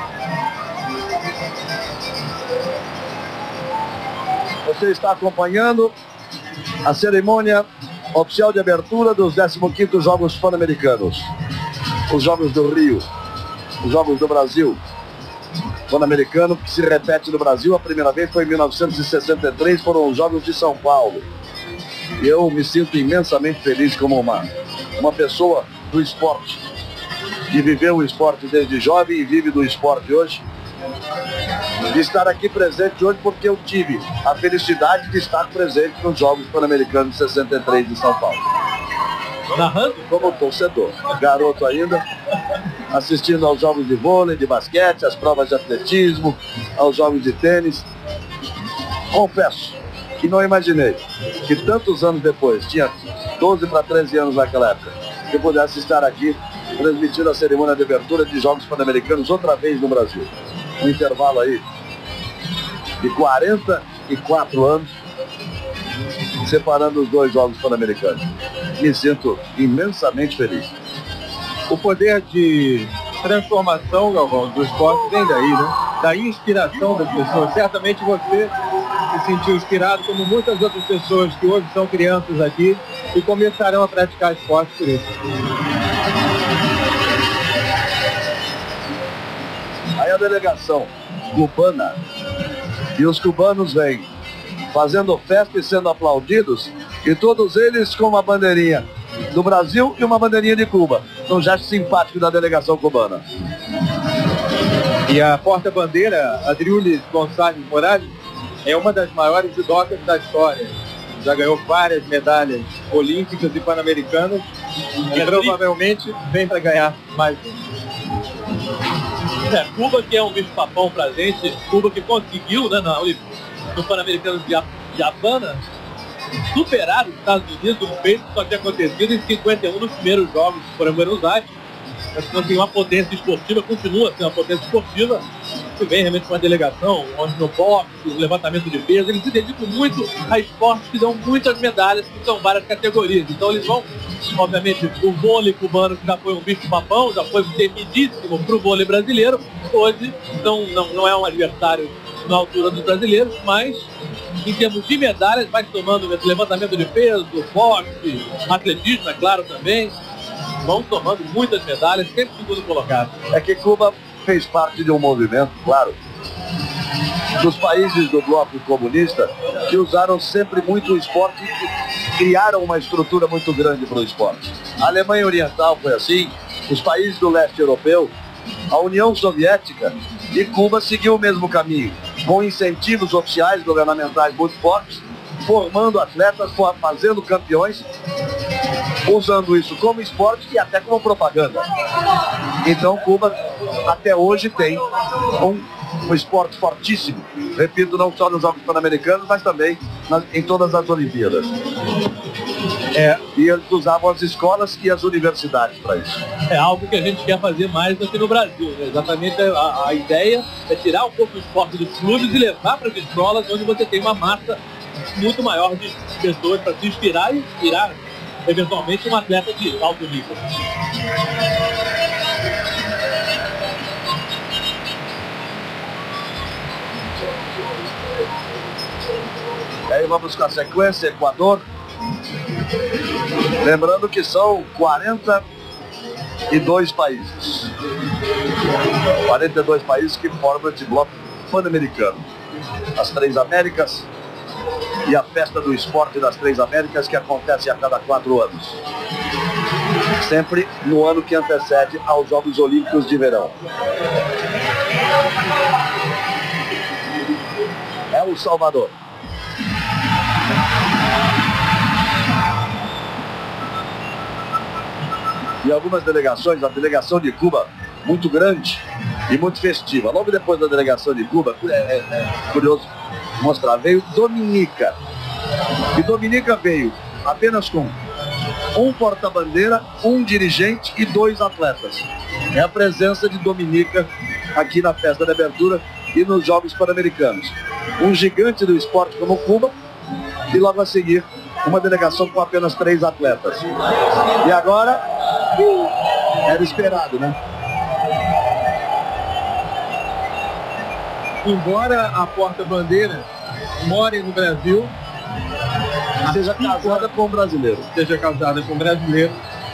Você está acompanhando a cerimônia oficial de abertura dos 15º Jogos Pan-Americanos. Os Jogos do Rio, os Jogos do Brasil. Pan-Americano que se repete no Brasil, a primeira vez foi em 1963, foram os Jogos de São Paulo. E eu me sinto imensamente feliz como uma pessoa do esporte, que viveu o esporte desde jovem e vive do esporte hoje, de estar aqui presente hoje porque eu tive a felicidade de estar presente nos Jogos Pan-Americanos de 63 de São Paulo. Narrando? Como torcedor. Garoto ainda, assistindo aos jogos de vôlei, de basquete, às provas de atletismo, aos jogos de tênis. Confesso que não imaginei que tantos anos depois, tinha 12 para 13 anos naquela época, que eu pudesse estar aqui transmitindo a cerimônia de abertura de Jogos Pan-Americanos outra vez no Brasil. Um intervalo aí de 44 anos separando os dois Jogos Pan-Americanos. Me sinto imensamente feliz. O poder de transformação, Galvão, do esporte vem daí, né? Da inspiração das pessoas. Certamente você se sentiu inspirado, como muitas outras pessoas que hoje são crianças aqui e começarão a praticar esporte por isso. Aí a delegação cubana e os cubanos vêm fazendo festa e sendo aplaudidos, e todos eles com uma bandeirinha do Brasil e uma bandeirinha de Cuba. Um gesto simpático da delegação cubana. E a porta-bandeira, Adriulis Gonçalves Morales, é uma das maiores judocas da história. Já ganhou várias medalhas olímpicas e pan-americanas e provavelmente vem para ganhar mais. Cuba, que é um bicho-papão pra gente, Cuba que conseguiu, né, no Pan-Americano de Havana, superar os Estados Unidos, um feito que só tinha acontecido em 51 nos primeiros jogos que foram em Buenos Aires. Mas tem uma potência esportiva, continua sendo uma potência esportiva, que vem realmente com uma delegação, onde no boxe, no levantamento de peso, eles se dedicam muito a esportes que dão muitas medalhas, que são várias categorias. Então eles vão, obviamente, o vôlei cubano, que já foi um bicho-papão, já foi temidíssimo para o vôlei brasileiro, hoje não é um adversário na altura dos brasileiros, mas em termos de medalhas, vai tomando levantamento de peso, boxe, atletismo, é claro, também. Vão tomando muitas medalhas, sempre segundo colocado. É que Cuba fez parte de um movimento, claro, dos países do bloco comunista, que usaram sempre muito o esporte e criaram uma estrutura muito grande para o esporte. A Alemanha Oriental foi assim, os países do leste europeu, a União Soviética, e Cuba seguiu o mesmo caminho, com incentivos oficiais governamentais muito fortes, formando atletas, fazendo campeões, usando isso como esporte e até como propaganda. Então Cuba até hoje tem um esporte fortíssimo, repito, não só nos Jogos Pan-Americanos, mas também em todas as Olimpíadas. E eles usavam as escolas e as universidades para isso. É algo que a gente quer fazer mais aqui no Brasil, né? Exatamente a ideia é tirar um pouco o esporte dos clubes e levar para as escolas, onde você tem uma massa muito maior de pessoas para se inspirar e inspirar eventualmente um atleta de alto nível. Aí vamos com a sequência, Equador. Lembrando que são 42 países. 42 países que formam esse bloco pan-americano. As Três Américas e a festa do esporte das Três Américas, que acontece a cada 4 anos. Sempre no ano que antecede aos Jogos Olímpicos de Verão. É o Salvador. E algumas delegações, a delegação de Cuba, muito grande e muito festiva. Logo depois da delegação de Cuba, é curioso mostrar, veio Dominica. E Dominica veio apenas com um porta-bandeira, um dirigente e 2 atletas. É a presença de Dominica aqui na festa de abertura e nos Jogos Pan-Americanos. Um gigante do esporte como Cuba e logo a seguir uma delegação com apenas 3 atletas. E agora, era esperado, né? Embora a porta-bandeira more no Brasil, seja casada com um brasileiro. Seja casada com um brasileiro.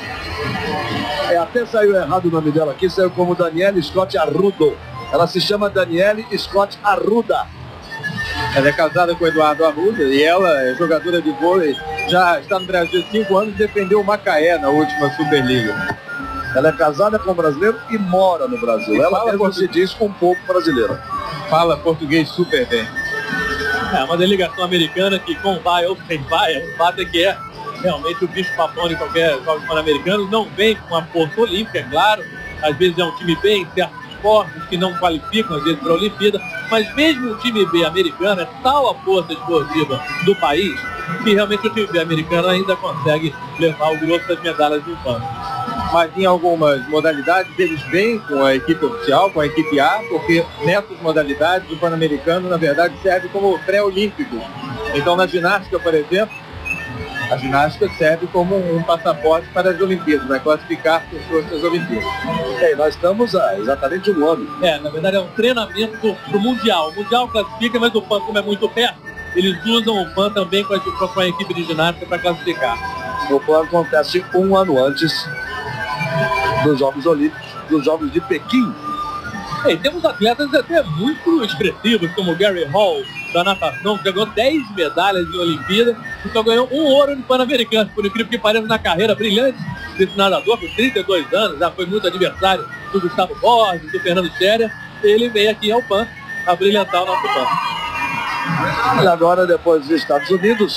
Até saiu errado o nome dela aqui, saiu como Daniele Scott Arrudo. Ela se chama Daniele Scott Arruda. Ela é casada com o Eduardo Arruda e ela é jogadora de vôlei, já está no Brasil há 5 anos e defendeu o Macaé na última Superliga. Ela é casada com um brasileiro e mora no Brasil. E ela mesmo se diz um pouco brasileira. Fala português super bem. É uma delegação americana que com vai ou sem vai, o fato é que realmente o bicho papão de qualquer Jogos Pan-Americanos. Não vem com a força olímpica, é claro. Às vezes é um time B em certos esportes que não qualificam, às vezes, para a Olimpíada. Mas mesmo o time B americano é tal a força esportiva do país que realmente o time B americano ainda consegue levar o grosso das medalhas do Pan. Mas em algumas modalidades eles vêm com a equipe oficial, com a equipe A, porque nessas modalidades o Pan-Americano, na verdade, serve como pré-olímpico. Então na ginástica, por exemplo, a ginástica serve como um passaporte para as Olimpíadas, vai classificar pessoas para as Olimpíadas. Nós estamos há exatamente um ano. Na verdade é um treinamento para o Mundial. O Mundial classifica, mas o Pan, como é muito perto, eles usam o Pan também com a equipe de ginástica para classificar. O Pan acontece um ano antes dos Jogos Olímpicos, dos Jogos de Pequim. E temos atletas até muito expressivos, como o Gary Hall, da natação, que ganhou 10 medalhas em Olimpíada, e só ganhou um ouro no Pan-Americano, por incrível que pareça, na carreira brilhante desse nadador, com 32 anos, já foi muito adversário do Gustavo Borges, do Fernando Scherer. Ele veio aqui ao Pan a brilhantar o nosso Pan. E agora, depois dos Estados Unidos,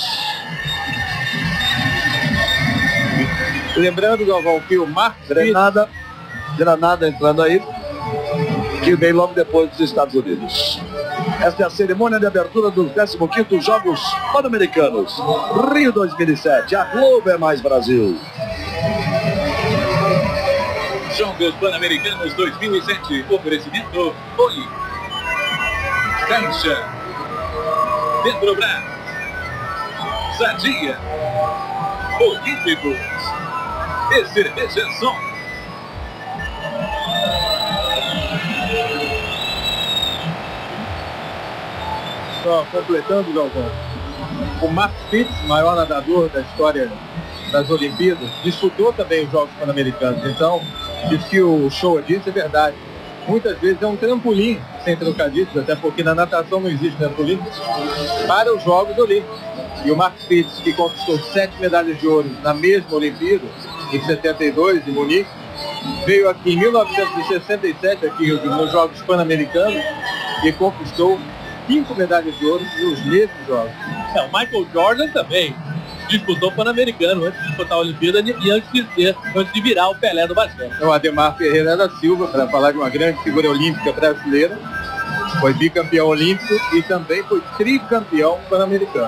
lembrando, Galvão, que o Marcos Granada entrando aí, que vem logo depois dos Estados Unidos. Esta é a cerimônia de abertura dos 15º Jogos Pan-Americanos, Rio 2007. A Globo é mais Brasil. Jogos Pan-Americanos 2007. Oferecimento Oi, Caixa, Petrobras, Sadia, Olímpicos e Cerveja Som. Só completando, Galvão, o Marcos Pitts, maior nadador da história das Olimpíadas, disputou também os Jogos Pan-Americanos. Então, isso que o Show disse é verdade. Muitas vezes é um trampolim, sem trocadilhos, até porque na natação não existe trampolim, para os Jogos Olímpicos. E o Marcos Pitts, que conquistou 7 medalhas de ouro na mesma Olimpíada, em 72, em Munique, veio aqui em 1967, aqui nos Jogos Pan-Americanos, e conquistou 5 medalhas de ouro nos mesmos jogos. O Michael Jordan também disputou o Pan-Americano antes de disputar a Olimpíada e antes de virar o Pelé do basquete. O Ademar Ferreira da Silva, para falar de uma grande figura olímpica brasileira, foi bicampeão olímpico e também foi tricampeão pan-americano.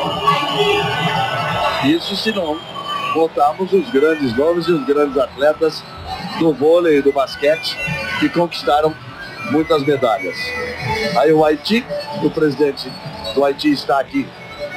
Isso se não botarmos os grandes nomes e os grandes atletas do vôlei e do basquete que conquistaram muitas medalhas. Aí o Haiti, o presidente do Haiti está aqui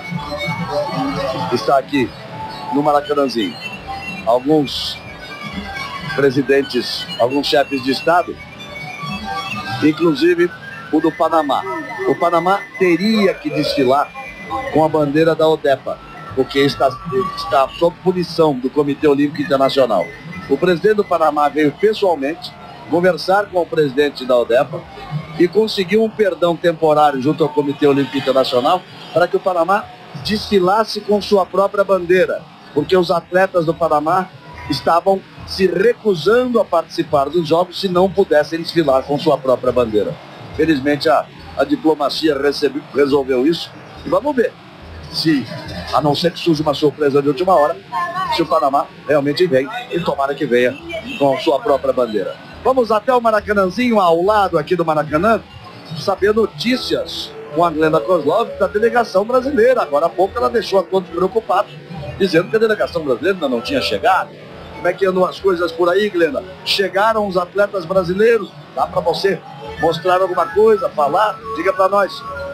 no Maracanãzinho. Alguns presidentes, alguns chefes de Estado, inclusive o do Panamá. O Panamá teria que desfilar com a bandeira da ODEPA, porque está sob punição do Comitê Olímpico Internacional. O presidente do Panamá veio pessoalmente conversar com o presidente da ODEPA e conseguiu um perdão temporário junto ao Comitê Olímpico Internacional para que o Panamá desfilasse com sua própria bandeira, porque os atletas do Panamá estavam se recusando a participar dos Jogos se não pudessem desfilar com sua própria bandeira. Felizmente a diplomacia resolveu isso e vamos ver se, a não ser que surja uma surpresa de última hora, se o Panamá realmente vem, e tomara que venha com sua própria bandeira. Vamos até o Maracanãzinho, ao lado aqui do Maracanã, saber notícias com a Glenda Kozlov da delegação brasileira. Agora há pouco ela deixou a todos preocupados, dizendo que a delegação brasileira ainda não tinha chegado. Como é que andam as coisas por aí, Glenda? Chegaram os atletas brasileiros? Dá para você mostrar alguma coisa, falar? Diga para nós.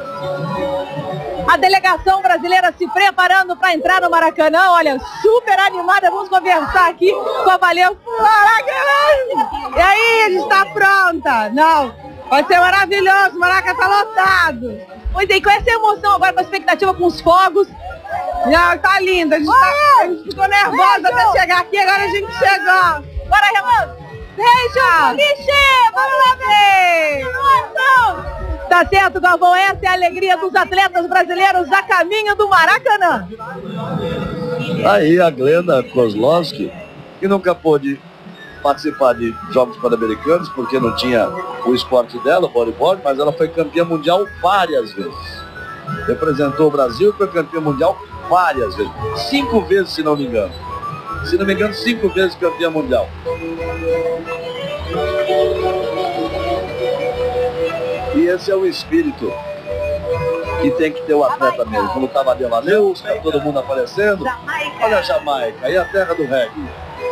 A delegação brasileira se preparando para entrar no Maracanã, olha, super animada. Vamos conversar aqui com a Valeu. Maracanã! E aí, a gente está pronta? Não, vai ser maravilhoso, o Maracanã está lotado. Pois é, e com essa emoção agora, com a expectativa com os fogos. Não, tá linda, a gente ficou nervosa até chegar aqui, agora a gente chegou. Bora, Renan! Beijo! Lixe! Vamos lá ver! Tá certo, Galvão, essa é a alegria dos atletas brasileiros a caminho do Maracanã. Aí a Glenda Kozlowski, que nunca pôde participar de Jogos Pan-Americanos, porque não tinha o esporte dela, o voleibol, mas ela foi campeã mundial várias vezes. Representou o Brasil, foi campeã mundial várias vezes. 5 vezes, se não me engano. Se não me engano, 5 vezes campeã mundial. E esse é o espírito que tem que ter o atleta mesmo. Quando estava de Valeu, está todo mundo aparecendo. Olha a Jamaica, aí a terra do reggae.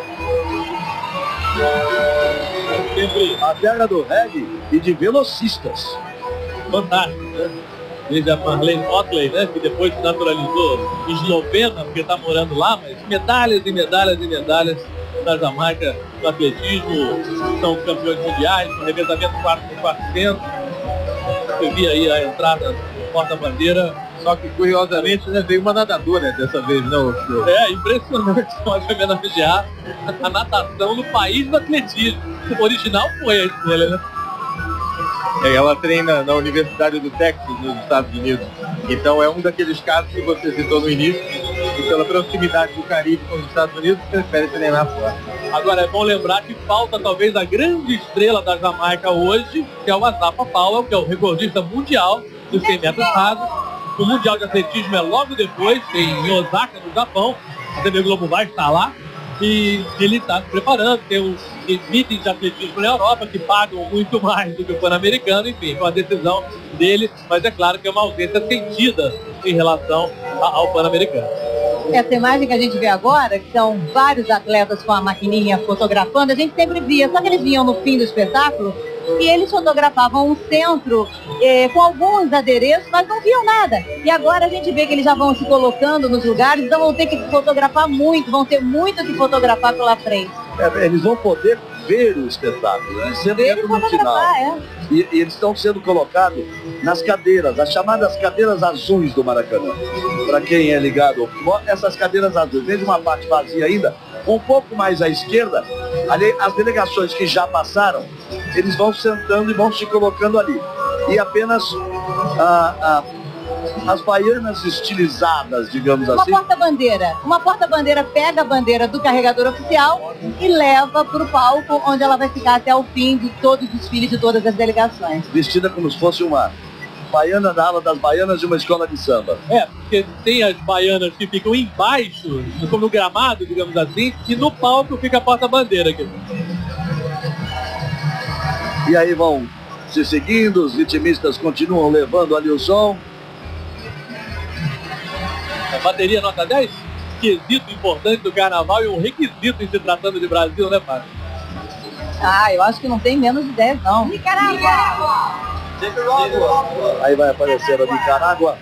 A terra do reggae e de velocistas. Fantástico, né? Desde a Marlene Otley, né, que depois se naturalizou eslovena, porque está morando lá, mas medalhas e medalhas e medalhas da Jamaica no atletismo, são campeões mundiais, no revezamento 4x400. Você via aí a entrada do porta-bandeira. Só que, curiosamente, né, veio uma nadadora dessa vez, não? É, impressionante, nós homenagear a natação no país do atletismo. O original foi a escolha, né? Ela treina na Universidade do Texas, nos Estados Unidos. Então é um daqueles casos que você citou no início, e pela proximidade do Caribe com os Estados Unidos, prefere treinar fora. Agora é bom lembrar que falta talvez a grande estrela da Jamaica hoje, que é o Asafa Powell, que é o recordista mundial dos 100 metros rasos. O Mundial de Atletismo é logo depois, em Osaka, no Japão. A TV Globo vai estar lá. E ele está se preparando, tem os meetings de atletismo na Europa que pagam muito mais do que o Pan-Americano, enfim, com a decisão dele, mas é claro que é uma ausência sentida em relação ao Pan-Americano. Essa imagem que a gente vê agora, que são vários atletas com a maquininha fotografando, a gente sempre via, só que eles vinham no fim do espetáculo e eles fotografavam um centro com alguns adereços, mas não viam nada. E agora a gente vê que eles já vão se colocando nos lugares, então vão ter que fotografar muito, vão ter muito que fotografar pela frente. Eles vão poder ver o espetáculo, né? Sempre entra no final. E eles estão sendo colocados nas cadeiras, as chamadas cadeiras azuis do Maracanã. Para quem é ligado ao futebol, essas cadeiras azuis, desde uma parte vazia ainda, um pouco mais à esquerda, ali, as delegações que já passaram, eles vão sentando e vão se colocando ali. E apenas as baianas estilizadas, digamos assim. Uma porta-bandeira pega a bandeira do carregador oficial e leva para o palco, onde ela vai ficar até o fim de todo o desfile de todas as delegações. Vestida como se fosse uma baiana da ala das baianas de uma escola de samba. É, porque tem as baianas que ficam embaixo, como no gramado, digamos assim, e no palco fica a porta-bandeira aqui. E aí vão se seguindo, os vitimistas continuam levando ali o som. A bateria nota 10? Quesito importante do carnaval e um requisito em se tratando de Brasil, né, Fábio? Eu acho que não tem menos de 10, não. Nicarágua! Aí vai aparecer a Nicarágua.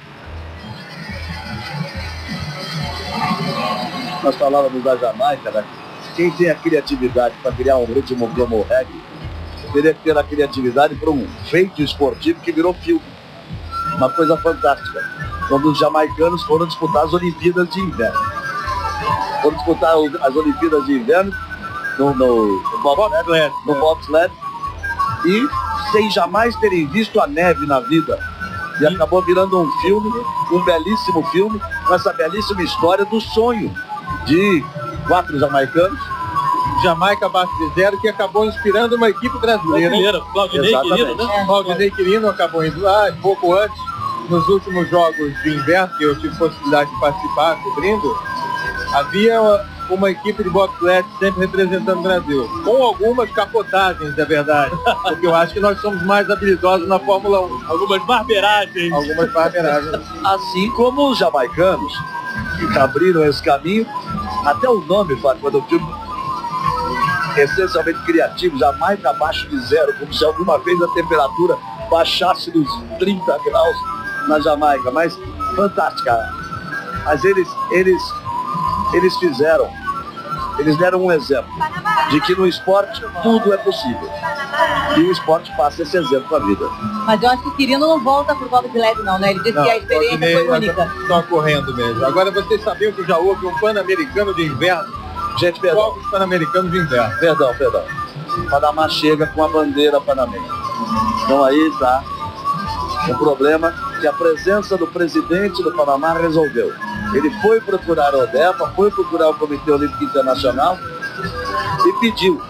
Nós falávamos da Jamaica, né? Quem tem a criatividade para criar um ritmo como o reggae, teria que ter a criatividade para um feito esportivo que virou filme. Uma coisa fantástica. Quando os jamaicanos foram disputar as Olimpíadas de Inverno. Foram disputar as Olimpíadas de Inverno no bobsled e sem jamais terem visto a neve na vida. E acabou virando um filme, um belíssimo filme, com essa belíssima história do sonho de 4 jamaicanos. Jamaica abaixo de zero, que acabou inspirando uma equipe brasileira. Claudinei Quirino, né? Claudinei Quirino acabou indo lá, pouco antes, nos últimos jogos de inverno, que eu tive possibilidade de participar, cobrindo, havia uma equipe de bobsled sempre representando o Brasil. Com algumas capotagens, é verdade. Porque eu acho que nós somos mais habilidosos na Fórmula 1. Algumas barberagens. Assim como os jamaicanos, que abriram esse caminho. Até o nome, Fábio, quando eu digo essencialmente criativo, Jamaica abaixo de zero, como se alguma vez a temperatura baixasse dos 30 graus na Jamaica. Mas fantástica. Mas eles fizeram, eles deram um exemplo de que no esporte tudo é possível. E o esporte passa esse exemplo para a vida. Mas eu acho que o Quirino não volta pro bobsled não, né? Ele disse que a experiência foi única. Só correndo mesmo. Agora vocês sabiam que já houve um Pan-Americano de inverno? Gente, perdão. Jogos Pan-Americanos de inverno. Perdão. Panamá chega com a bandeira panamenha. Então aí está o problema que a presença do presidente do Panamá resolveu. Ele foi procurar a ODEPA, foi procurar o Comitê Olímpico Internacional e pediu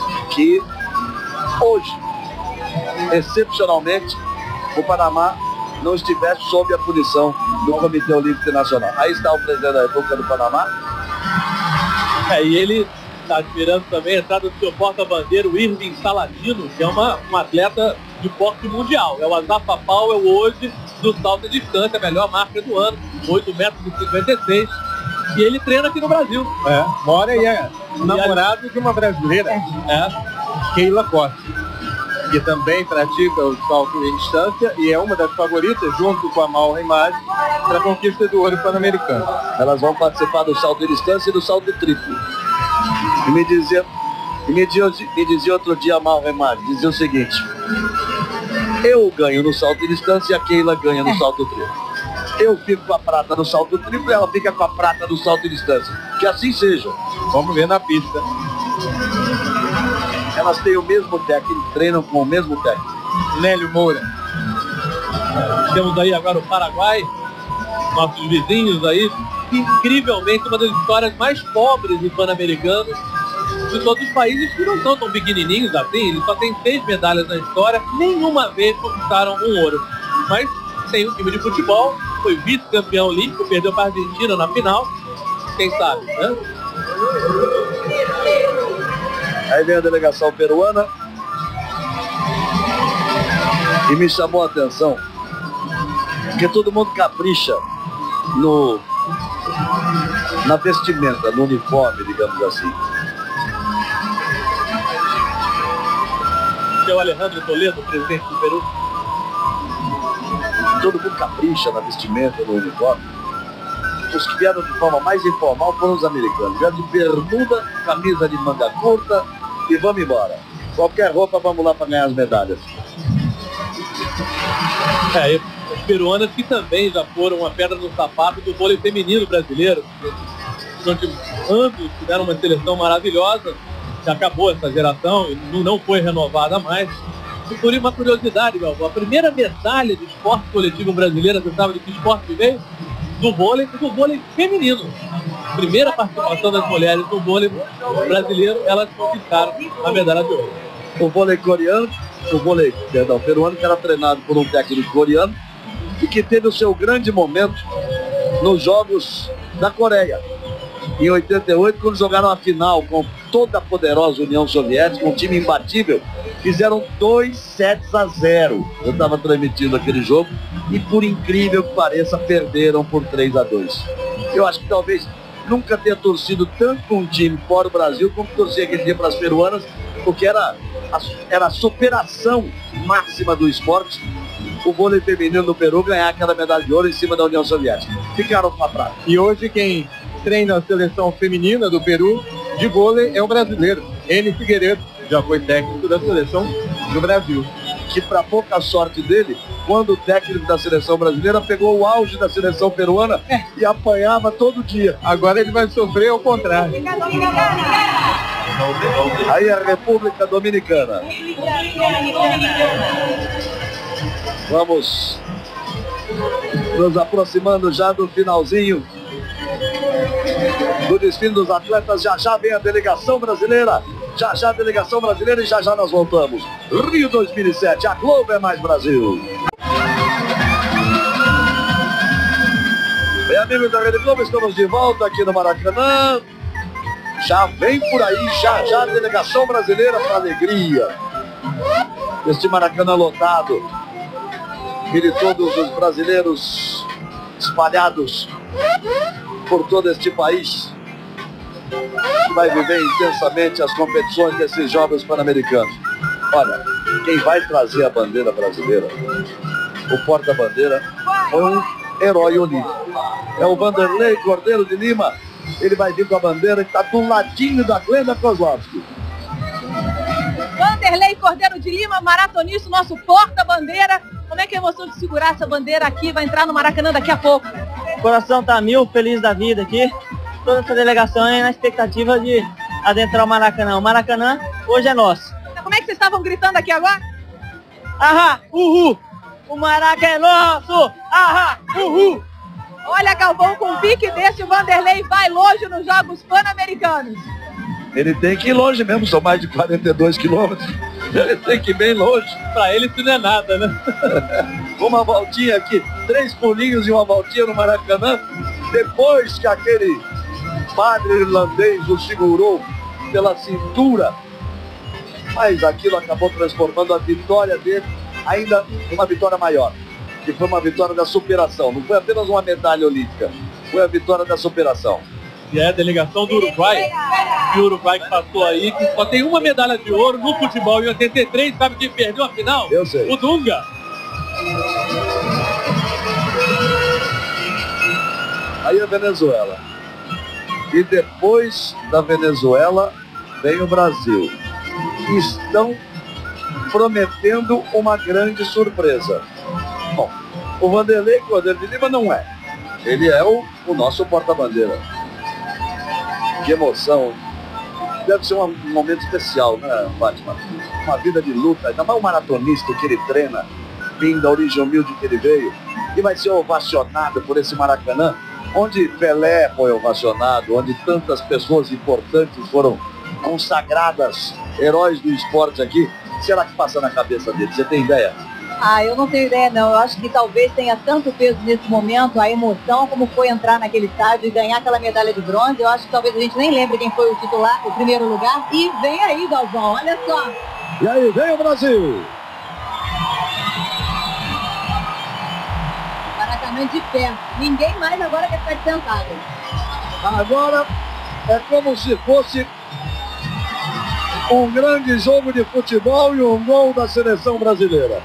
que hoje, excepcionalmente, o Panamá não estivesse sob a punição do Comitê Olímpico Nacional. Aí está o presidente da República do Panamá. E ele está admirando também a entrada do seu porta-bandeira, o Irving Saladino, que é um atleta de porte mundial. É o Asafa Powell hoje do salto de distância, a melhor marca do ano, 8,56 m. E ele treina aqui no Brasil. Mora e é namorado de uma brasileira, Keila Costa, que também pratica o salto em distância e é uma das favoritas, junto com a Mal Reimage, para a conquista do ouro pan-americano. Elas vão participar do salto em distância e do salto triplo. E me dizia outro dia a Mal Reimage, dizia o seguinte: eu ganho no salto em distância e a Keila ganha no salto triplo. Eu fico com a prata no salto triplo e ela fica com a prata no salto em distância. Que assim seja. Vamos ver na pista. Elas têm o mesmo técnico, treinam com o mesmo técnico. Nélio Moura. Temos aí agora o Paraguai, nossos vizinhos aí. Incrivelmente, uma das histórias mais pobres do Pan-Americano de todos os países, que não são tão pequenininhos assim. Eles só têm 6 medalhas na história, nenhuma vez conquistaram um ouro. Mas tem um time de futebol, foi vice-campeão olímpico, perdeu para a Argentina na final. Quem sabe, né? Aí vem a delegação peruana. E me chamou a atenção porque todo mundo capricha na vestimenta, no uniforme, digamos assim. Que é o Alejandro Toledo, presidente do Peru. Todo mundo capricha na vestimenta, no uniforme. Os que vieram de forma mais informal foram os americanos. Vieram de bermuda, camisa de manga curta e vamos embora. Qualquer roupa, vamos lá para ganhar as medalhas. As peruanas que também já foram uma pedra no sapato do vôlei feminino brasileiro. Durante anos tiveram uma seleção maravilhosa, que acabou essa geração e não foi renovada mais. E por uma curiosidade, Galvão, a primeira medalha de esporte coletivo brasileira, você sabe de que esporte veio? Do vôlei feminino. Primeira participação das mulheres no vôlei brasileiro, elas conquistaram a medalha de ouro. O vôlei peruano, que era treinado por um técnico coreano e que teve o seu grande momento nos Jogos da Coreia. Em 88, quando jogaram a final com toda a poderosa União Soviética, um time imbatível, fizeram 2-0. Eu estava transmitindo aquele jogo e, por incrível que pareça, perderam por 3-2. Eu acho que talvez nunca tenha torcido tanto com um time fora do Brasil como torci aquele dia para as peruanas, porque era a superação máxima do esporte. O vôlei feminino do Peru ganhar aquela medalha de ouro em cima da União Soviética. Ficaram com a prata. E hoje quem treina a seleção feminina do Peru de vôlei é o brasileiro, N. Figueiredo, já foi técnico da seleção do Brasil. Que, para pouca sorte dele, quando o técnico da seleção brasileira pegou o auge da seleção peruana e apanhava todo dia. Agora ele vai sofrer ao contrário. Aí a República Dominicana. Vamos nos aproximando já do finalzinho do desfile dos atletas. Já vem a delegação brasileira. Já a delegação brasileira e já nós voltamos. Rio 2007, a Globo é mais Brasil. Bem, amigos da Rede Globo, estamos de volta aqui no Maracanã. Já vem por aí, já a delegação brasileira para alegria. Este Maracanã lotado. E de todos os brasileiros espalhados por todo este país, que vai viver intensamente as competições desses Jogos Pan-Americanos. Olha, quem vai trazer a bandeira brasileira, o porta-bandeira, foi um herói olímpico. É o Vanderlei Cordeiro de Lima. Ele vai vir com a bandeira que está do ladinho da Glenda Kozlowski. Vanderlei Cordeiro de Lima, maratonista, nosso porta-bandeira. Como é que é a emoção de segurar essa bandeira aqui? Vai entrar no Maracanã daqui a pouco. O coração tá mil, feliz da vida aqui. Toda essa delegação é na expectativa de adentrar o Maracanã. O Maracanã hoje é nosso. Como é que vocês estavam gritando aqui agora? Ahá, uhul! O Maracanã é nosso! Ahá, uhul! Olha, Galvão, com um pique desse, o Vanderlei vai longe nos Jogos Pan-Americanos. Ele tem que ir longe mesmo, são mais de 42 quilômetros. Ele tem que ir bem longe. Pra ele isso não é nada, né? Uma voltinha aqui, 3 pulinhos e uma voltinha no Maracanã. Depois que aquele padre irlandês o segurou pela cintura, mas aquilo acabou transformando a vitória dele ainda em uma vitória maior, que foi uma vitória da superação. Não foi apenas uma medalha olímpica, foi a vitória da superação. E é a delegação do Uruguai. E o Uruguai que passou aí, que só tem uma medalha de ouro no futebol em 83. Sabe quem perdeu a final? Eu sei. O Dunga. Aí a Venezuela. E depois da Venezuela vem o Brasil. Estão prometendo uma grande surpresa. Bom, o Vanderlei Cordeiro de Lima não é. Ele é o nosso porta-bandeira. Que emoção. Deve ser um momento especial, né, Fátima? Uma vida de luta, ainda mais um maratonista que ele treina, vindo da origem humilde que ele veio, e vai ser ovacionado por esse Maracanã, onde Pelé foi ovacionado, onde tantas pessoas importantes foram consagradas, heróis do esporte aqui. Será que passa na cabeça dele? Você tem ideia? Eu não tenho ideia não. Eu acho que talvez tenha tanto peso nesse momento, a emoção, como foi entrar naquele estádio e ganhar aquela medalha de bronze. Eu acho que talvez a gente nem lembre quem foi o titular, o primeiro lugar. E vem aí, Galvão, olha só. E aí, vem o Brasil! Maracanã de pé. Ninguém mais agora quer ficar sentado. Agora é como se fosse um grande jogo de futebol e um gol da seleção brasileira.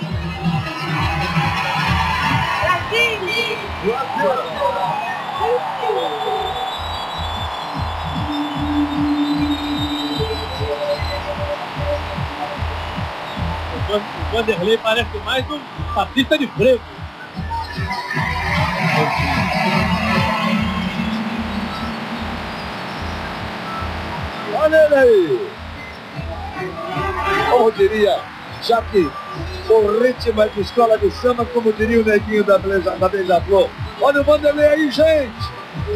O Vanderlei parece mais um artista de frevo. Olha ele aí! Como diria, já que o ritmo é de escola de samba, como diria o neguinho da Beija-Flor. Olha o Vanderlei aí, gente!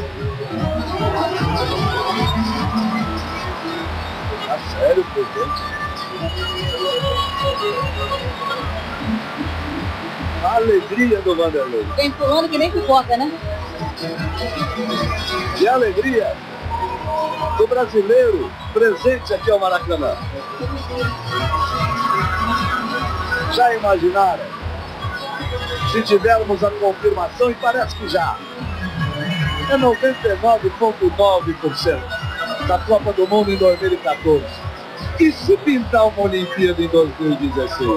Tá sério, presidente? A alegria do Vanderlei. Vem pulando que nem pipoca, né? E a alegria do brasileiro presente aqui ao Maracanã. Já imaginaram? Se tivermos a confirmação, e parece que já, é 99,9% da Copa do Mundo em 2014. E se pintar uma Olimpíada em 2016?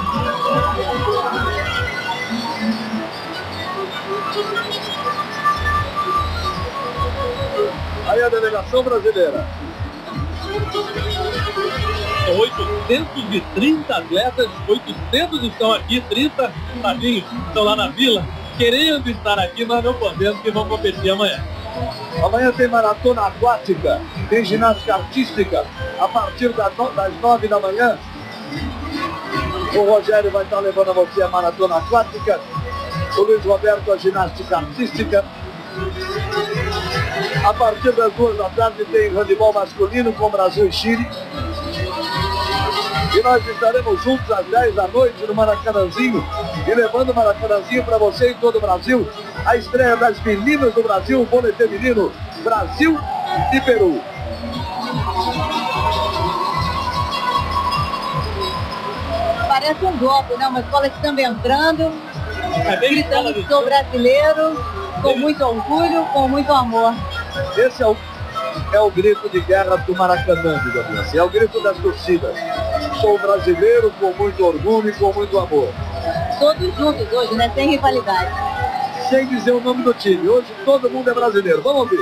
Aí a delegação brasileira. São 830 atletas, 800 estão aqui, 30 padrinhos estão lá na vila, querendo estar aqui, mas não podendo, que vão competir amanhã. Amanhã tem maratona aquática, tem ginástica artística, a partir das 9 da manhã. O Rogério vai estar levando a você a maratona aquática, o Luiz Roberto a ginástica artística. A partir das 2 da tarde tem handebol masculino com Brasil e Chile. E nós estaremos juntos às 10 da noite no Maracanãzinho e levando o Maracanãzinho para você em todo o Brasil. A estreia das meninas do Brasil, o vôlei feminino, Brasil e Peru. Parece um golpe, né? Uma escola de samba entrando, gritando que sou brasileiro, com muito orgulho, com muito amor. Esse é o grito de guerra do Maracanã, digamos assim. É o grito das torcidas. Sou brasileiro com muito orgulho e com muito amor. Todos juntos hoje, né? Sem rivalidade. Sem dizer o nome do time. Hoje todo mundo é brasileiro. Vamos ouvir.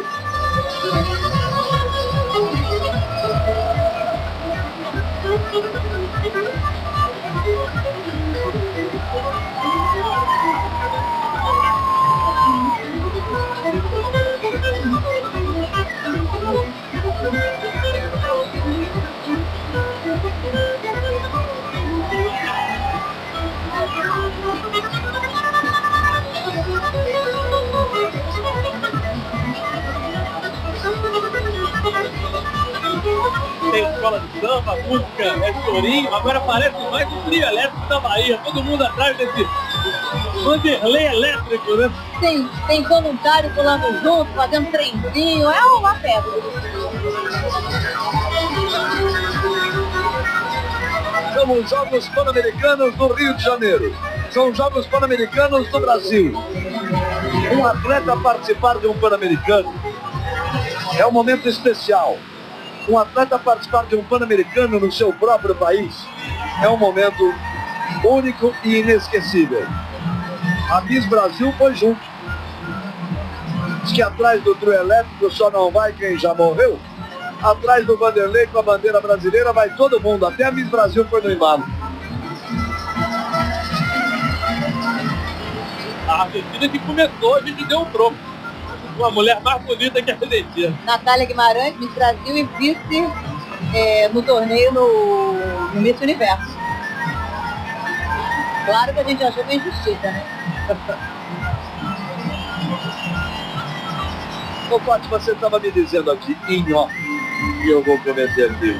tem escola de samba, música é chorinho, agora parece mais um trio elétrico da Bahia, todo mundo atrás desse Vanderlei elétrico, né? Sim, tem voluntário pulando junto, fazendo trenzinho, é uma festa. São os Jogos Pan-Americanos do Rio de Janeiro. São os Jogos Pan-Americanos do Brasil. Um atleta participar de um Pan-Americano é um momento especial. Um atleta participar de um Pan-Americano no seu próprio país é um momento único e inesquecível. A Miss Brasil foi junto. Diz que atrás do trio elétrico só não vai quem já morreu. Atrás do Vanderlei com a bandeira brasileira vai todo mundo. Até a Miss Brasil foi no embalo. A Argentina que começou, a gente deu um troco. Uma mulher mais bonita que a Argentina. Natália Guimarães, Miss Brasil e vice no torneio no Miss Universo. Claro que a gente achou uma injustiça, né? Ô, Fátima, você estava me dizendo aqui, em off, e eu vou cometer aqui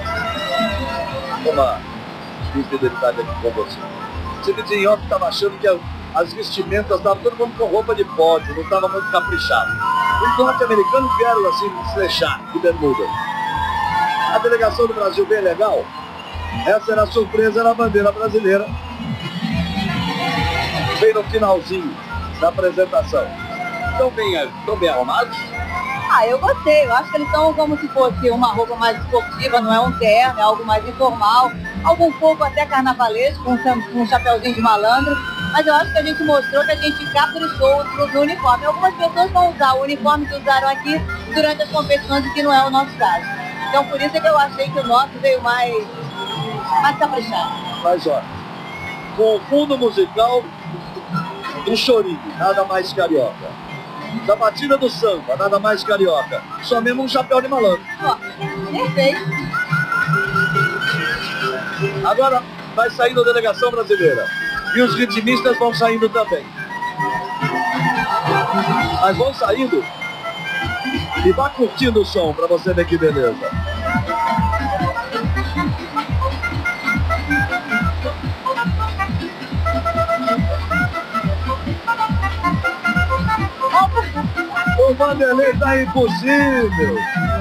uma infidelidade aqui com você. Você me dizia em off que estava achando que as vestimentas estavam todo mundo com roupa de pódio, não estava muito caprichado. Os norte-americanos vieram assim, flechar, de bermuda. A delegação do Brasil bem legal. Essa era a surpresa na bandeira brasileira. Bem no finalzinho da apresentação. Estão bem arrumados? Eu gostei. Eu acho que eles são como se fosse uma roupa mais esportiva, não é um terno, é algo mais informal. Algo um pouco até carnavalesco, com um chapeuzinho de malandro. Mas eu acho que a gente mostrou que a gente caprichou no uniforme. Algumas pessoas vão usar o uniforme que usaram aqui durante as competições, e que não é o nosso caso. Então por isso é que eu achei que o nosso veio mais caprichado. Mas ó, com o fundo musical do chorinho, nada mais carioca. Da batida do samba, nada mais carioca. Só mesmo um chapéu de malandro. Perfeito. Agora vai saindo a delegação brasileira. E os ritmistas vão saindo também. Mas vão saindo e vá curtindo o som para você ver que beleza. O Vanderlei tá impossível.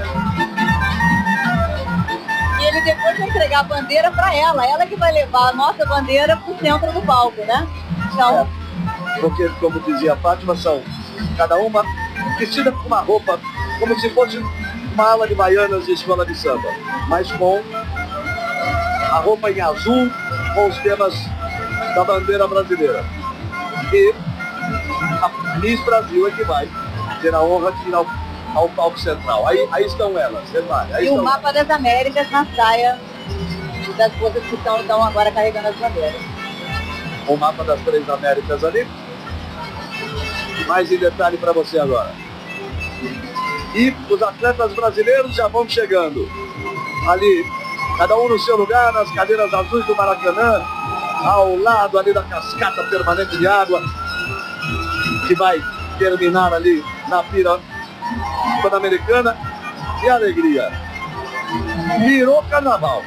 E ele depois vai entregar a bandeira para ela que vai levar a nossa bandeira pro centro do palco, né? Então... Porque, como dizia a Fátima, são cada uma vestida com uma roupa, como se fosse uma ala de baianas de escola de samba, mas com a roupa em azul, com os temas da bandeira brasileira. E a Miss Brasil é que vai ter a honra de ir ao palco central. Aí estão elas, repare. E o mapa das Américas na saia das coisas que estão agora carregando as bandeiras. O mapa das 3 Américas ali. Mais em detalhe para você agora. E os atletas brasileiros já vão chegando. Ali, cada um no seu lugar, nas cadeiras azuis do Maracanã, ao lado ali da cascata permanente de água, que vai terminar ali na pira pan-americana. E alegria. Virou carnaval.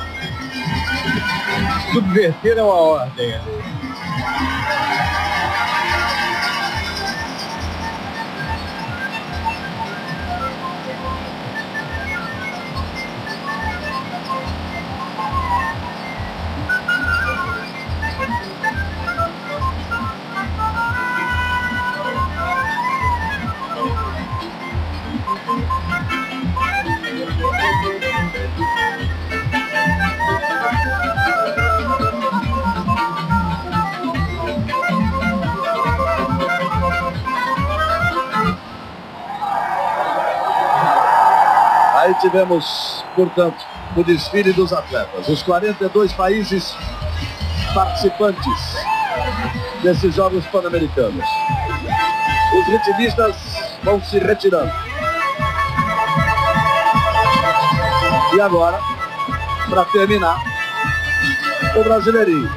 Subverteram a ordem. Aí tivemos, portanto, o desfile dos atletas. Os 42 países participantes desses Jogos Pan-Americanos. Os ritmistas vão se retirando. E agora, para terminar, o Brasileirinho.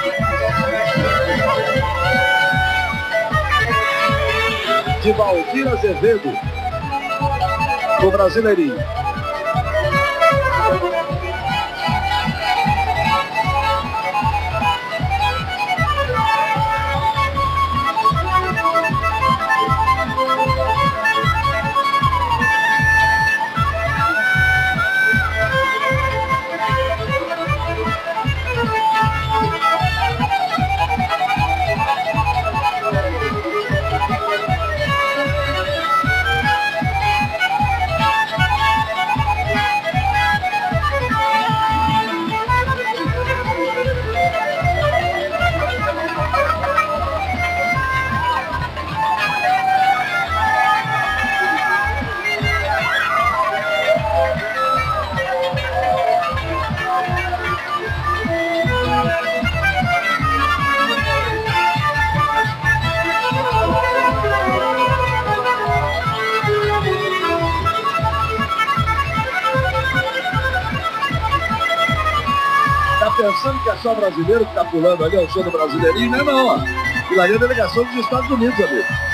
De Valdir Azevedo, o Brasileirinho. Pensando que é só brasileiro que tá pulando ali, é o show do brasileirinho, não é não, ó. Aquilo ali é a delegação dos Estados Unidos, amigo.